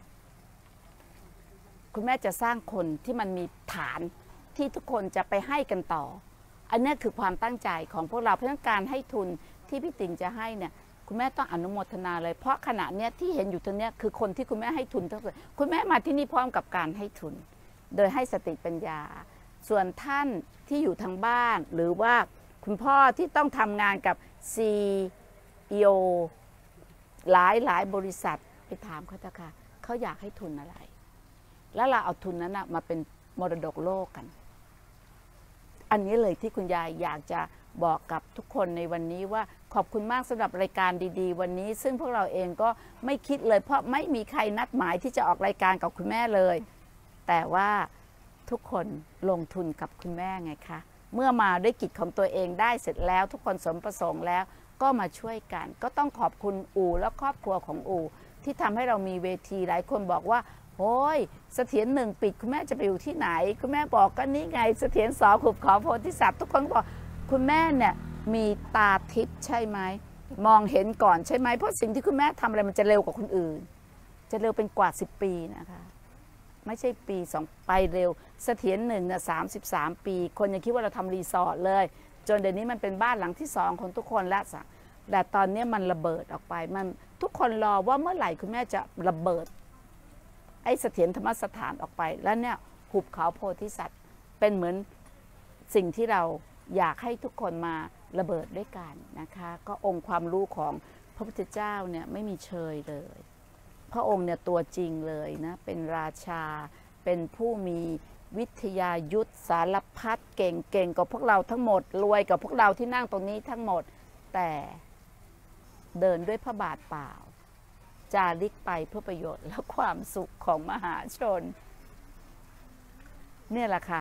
คุณแม่จะสร้างคนที่มันมีฐานที่ทุกคนจะไปให้กันต่ออันนี้คือความตั้งใจของพวกเราเพราะฉะนั้นการให้ทุนที่พี่ติ๋งจะให้เนี่ยคุณแม่ต้องอนุโมทนาเลยเพราะขณะเนี้ยที่เห็นอยู่ตรงเนี้ยคือคนที่คุณแม่ให้ทุนทั้งหมดคุณแม่มาที่นี่พร้อมกับการให้ทุนโดยให้สติปัญญาส่วนท่านที่อยู่ทางบ้านหรือว่าคุณพ่อที่ต้องทำงานกับ ซี อี โอ หลายหลายบริษัทไปถามเขาเถอะค่ะเขาอยากให้ทุนอะไรแล้วเราเอาทุนนั้นนะมาเป็นมรดกโลกกันอันนี้เลยที่คุณยายอยากจะบอกกับทุกคนในวันนี้ว่าขอบคุณมากสำหรับรายการดีๆวันนี้ซึ่งพวกเราเองก็ไม่คิดเลยเพราะไม่มีใครนัดหมายที่จะออกรายการกับคุณแม่เลยแต่ว่าทุกคนลงทุนกับคุณแม่ไงคะเมื่อมาด้วยกิจของตัวเองได้เสร็จแล้วทุกคนสมประสงค์แล้วก็มาช่วยกันก็ต้องขอบคุณอู่และครอบครัวของอู่ที่ทำให้เรามีเวทีหลายคนบอกว่าโอ้ยเสถียรหนึ่งปิดคุณแม่จะไปอยู่ที่ไหนคุณแม่บอกก็นี่ไงเสถียรสองขุบขอโพธิสัตว์ทุกคนบอกคุณแม่เนี่ยมีตาทิพย์ใช่ไหมมองเห็นก่อนใช่ไหมเพราะสิ่งที่คุณแม่ทำอะไรมันจะเร็วกว่าคนอื่นจะเร็วเป็นกว่าสิบปีนะคะไม่ใช่ปีสองไปเร็วเสถียรหนึ่งเนี่ยสามสิบสามปีคนยังคิดว่าเราทำรีสอร์ทเลยจนเดี๋ยวนี้มันเป็นบ้านหลังที่สองของทุกคนแล้วแต่ตอนนี้มันระเบิดออกไปมันทุกคนรอว่าเมื่อไหร่คุณแม่จะระเบิดไอ้เสถียรธรรมสถานออกไปแล้วเนี่ยหุบเขาโพธิสัตว์เป็นเหมือนสิ่งที่เราอยากให้ทุกคนมาระเบิดด้วยกันนะคะก็องค์ความรู้ของพระพุทธเจ้าเนี่ยไม่มีเชยเลยพระองค์เนี่ยตัวจริงเลยนะเป็นราชาเป็นผู้มีวิทยายุทธสารพัดเก่งเก่งกับพวกเราทั้งหมดรวยกับพวกเราที่นั่งตรงนี้ทั้งหมดแต่เดินด้วยพระบาทเปล่าจาริกไปเพื่อประโยชน์และความสุขของมหาชนเนี่ยแหละค่ะ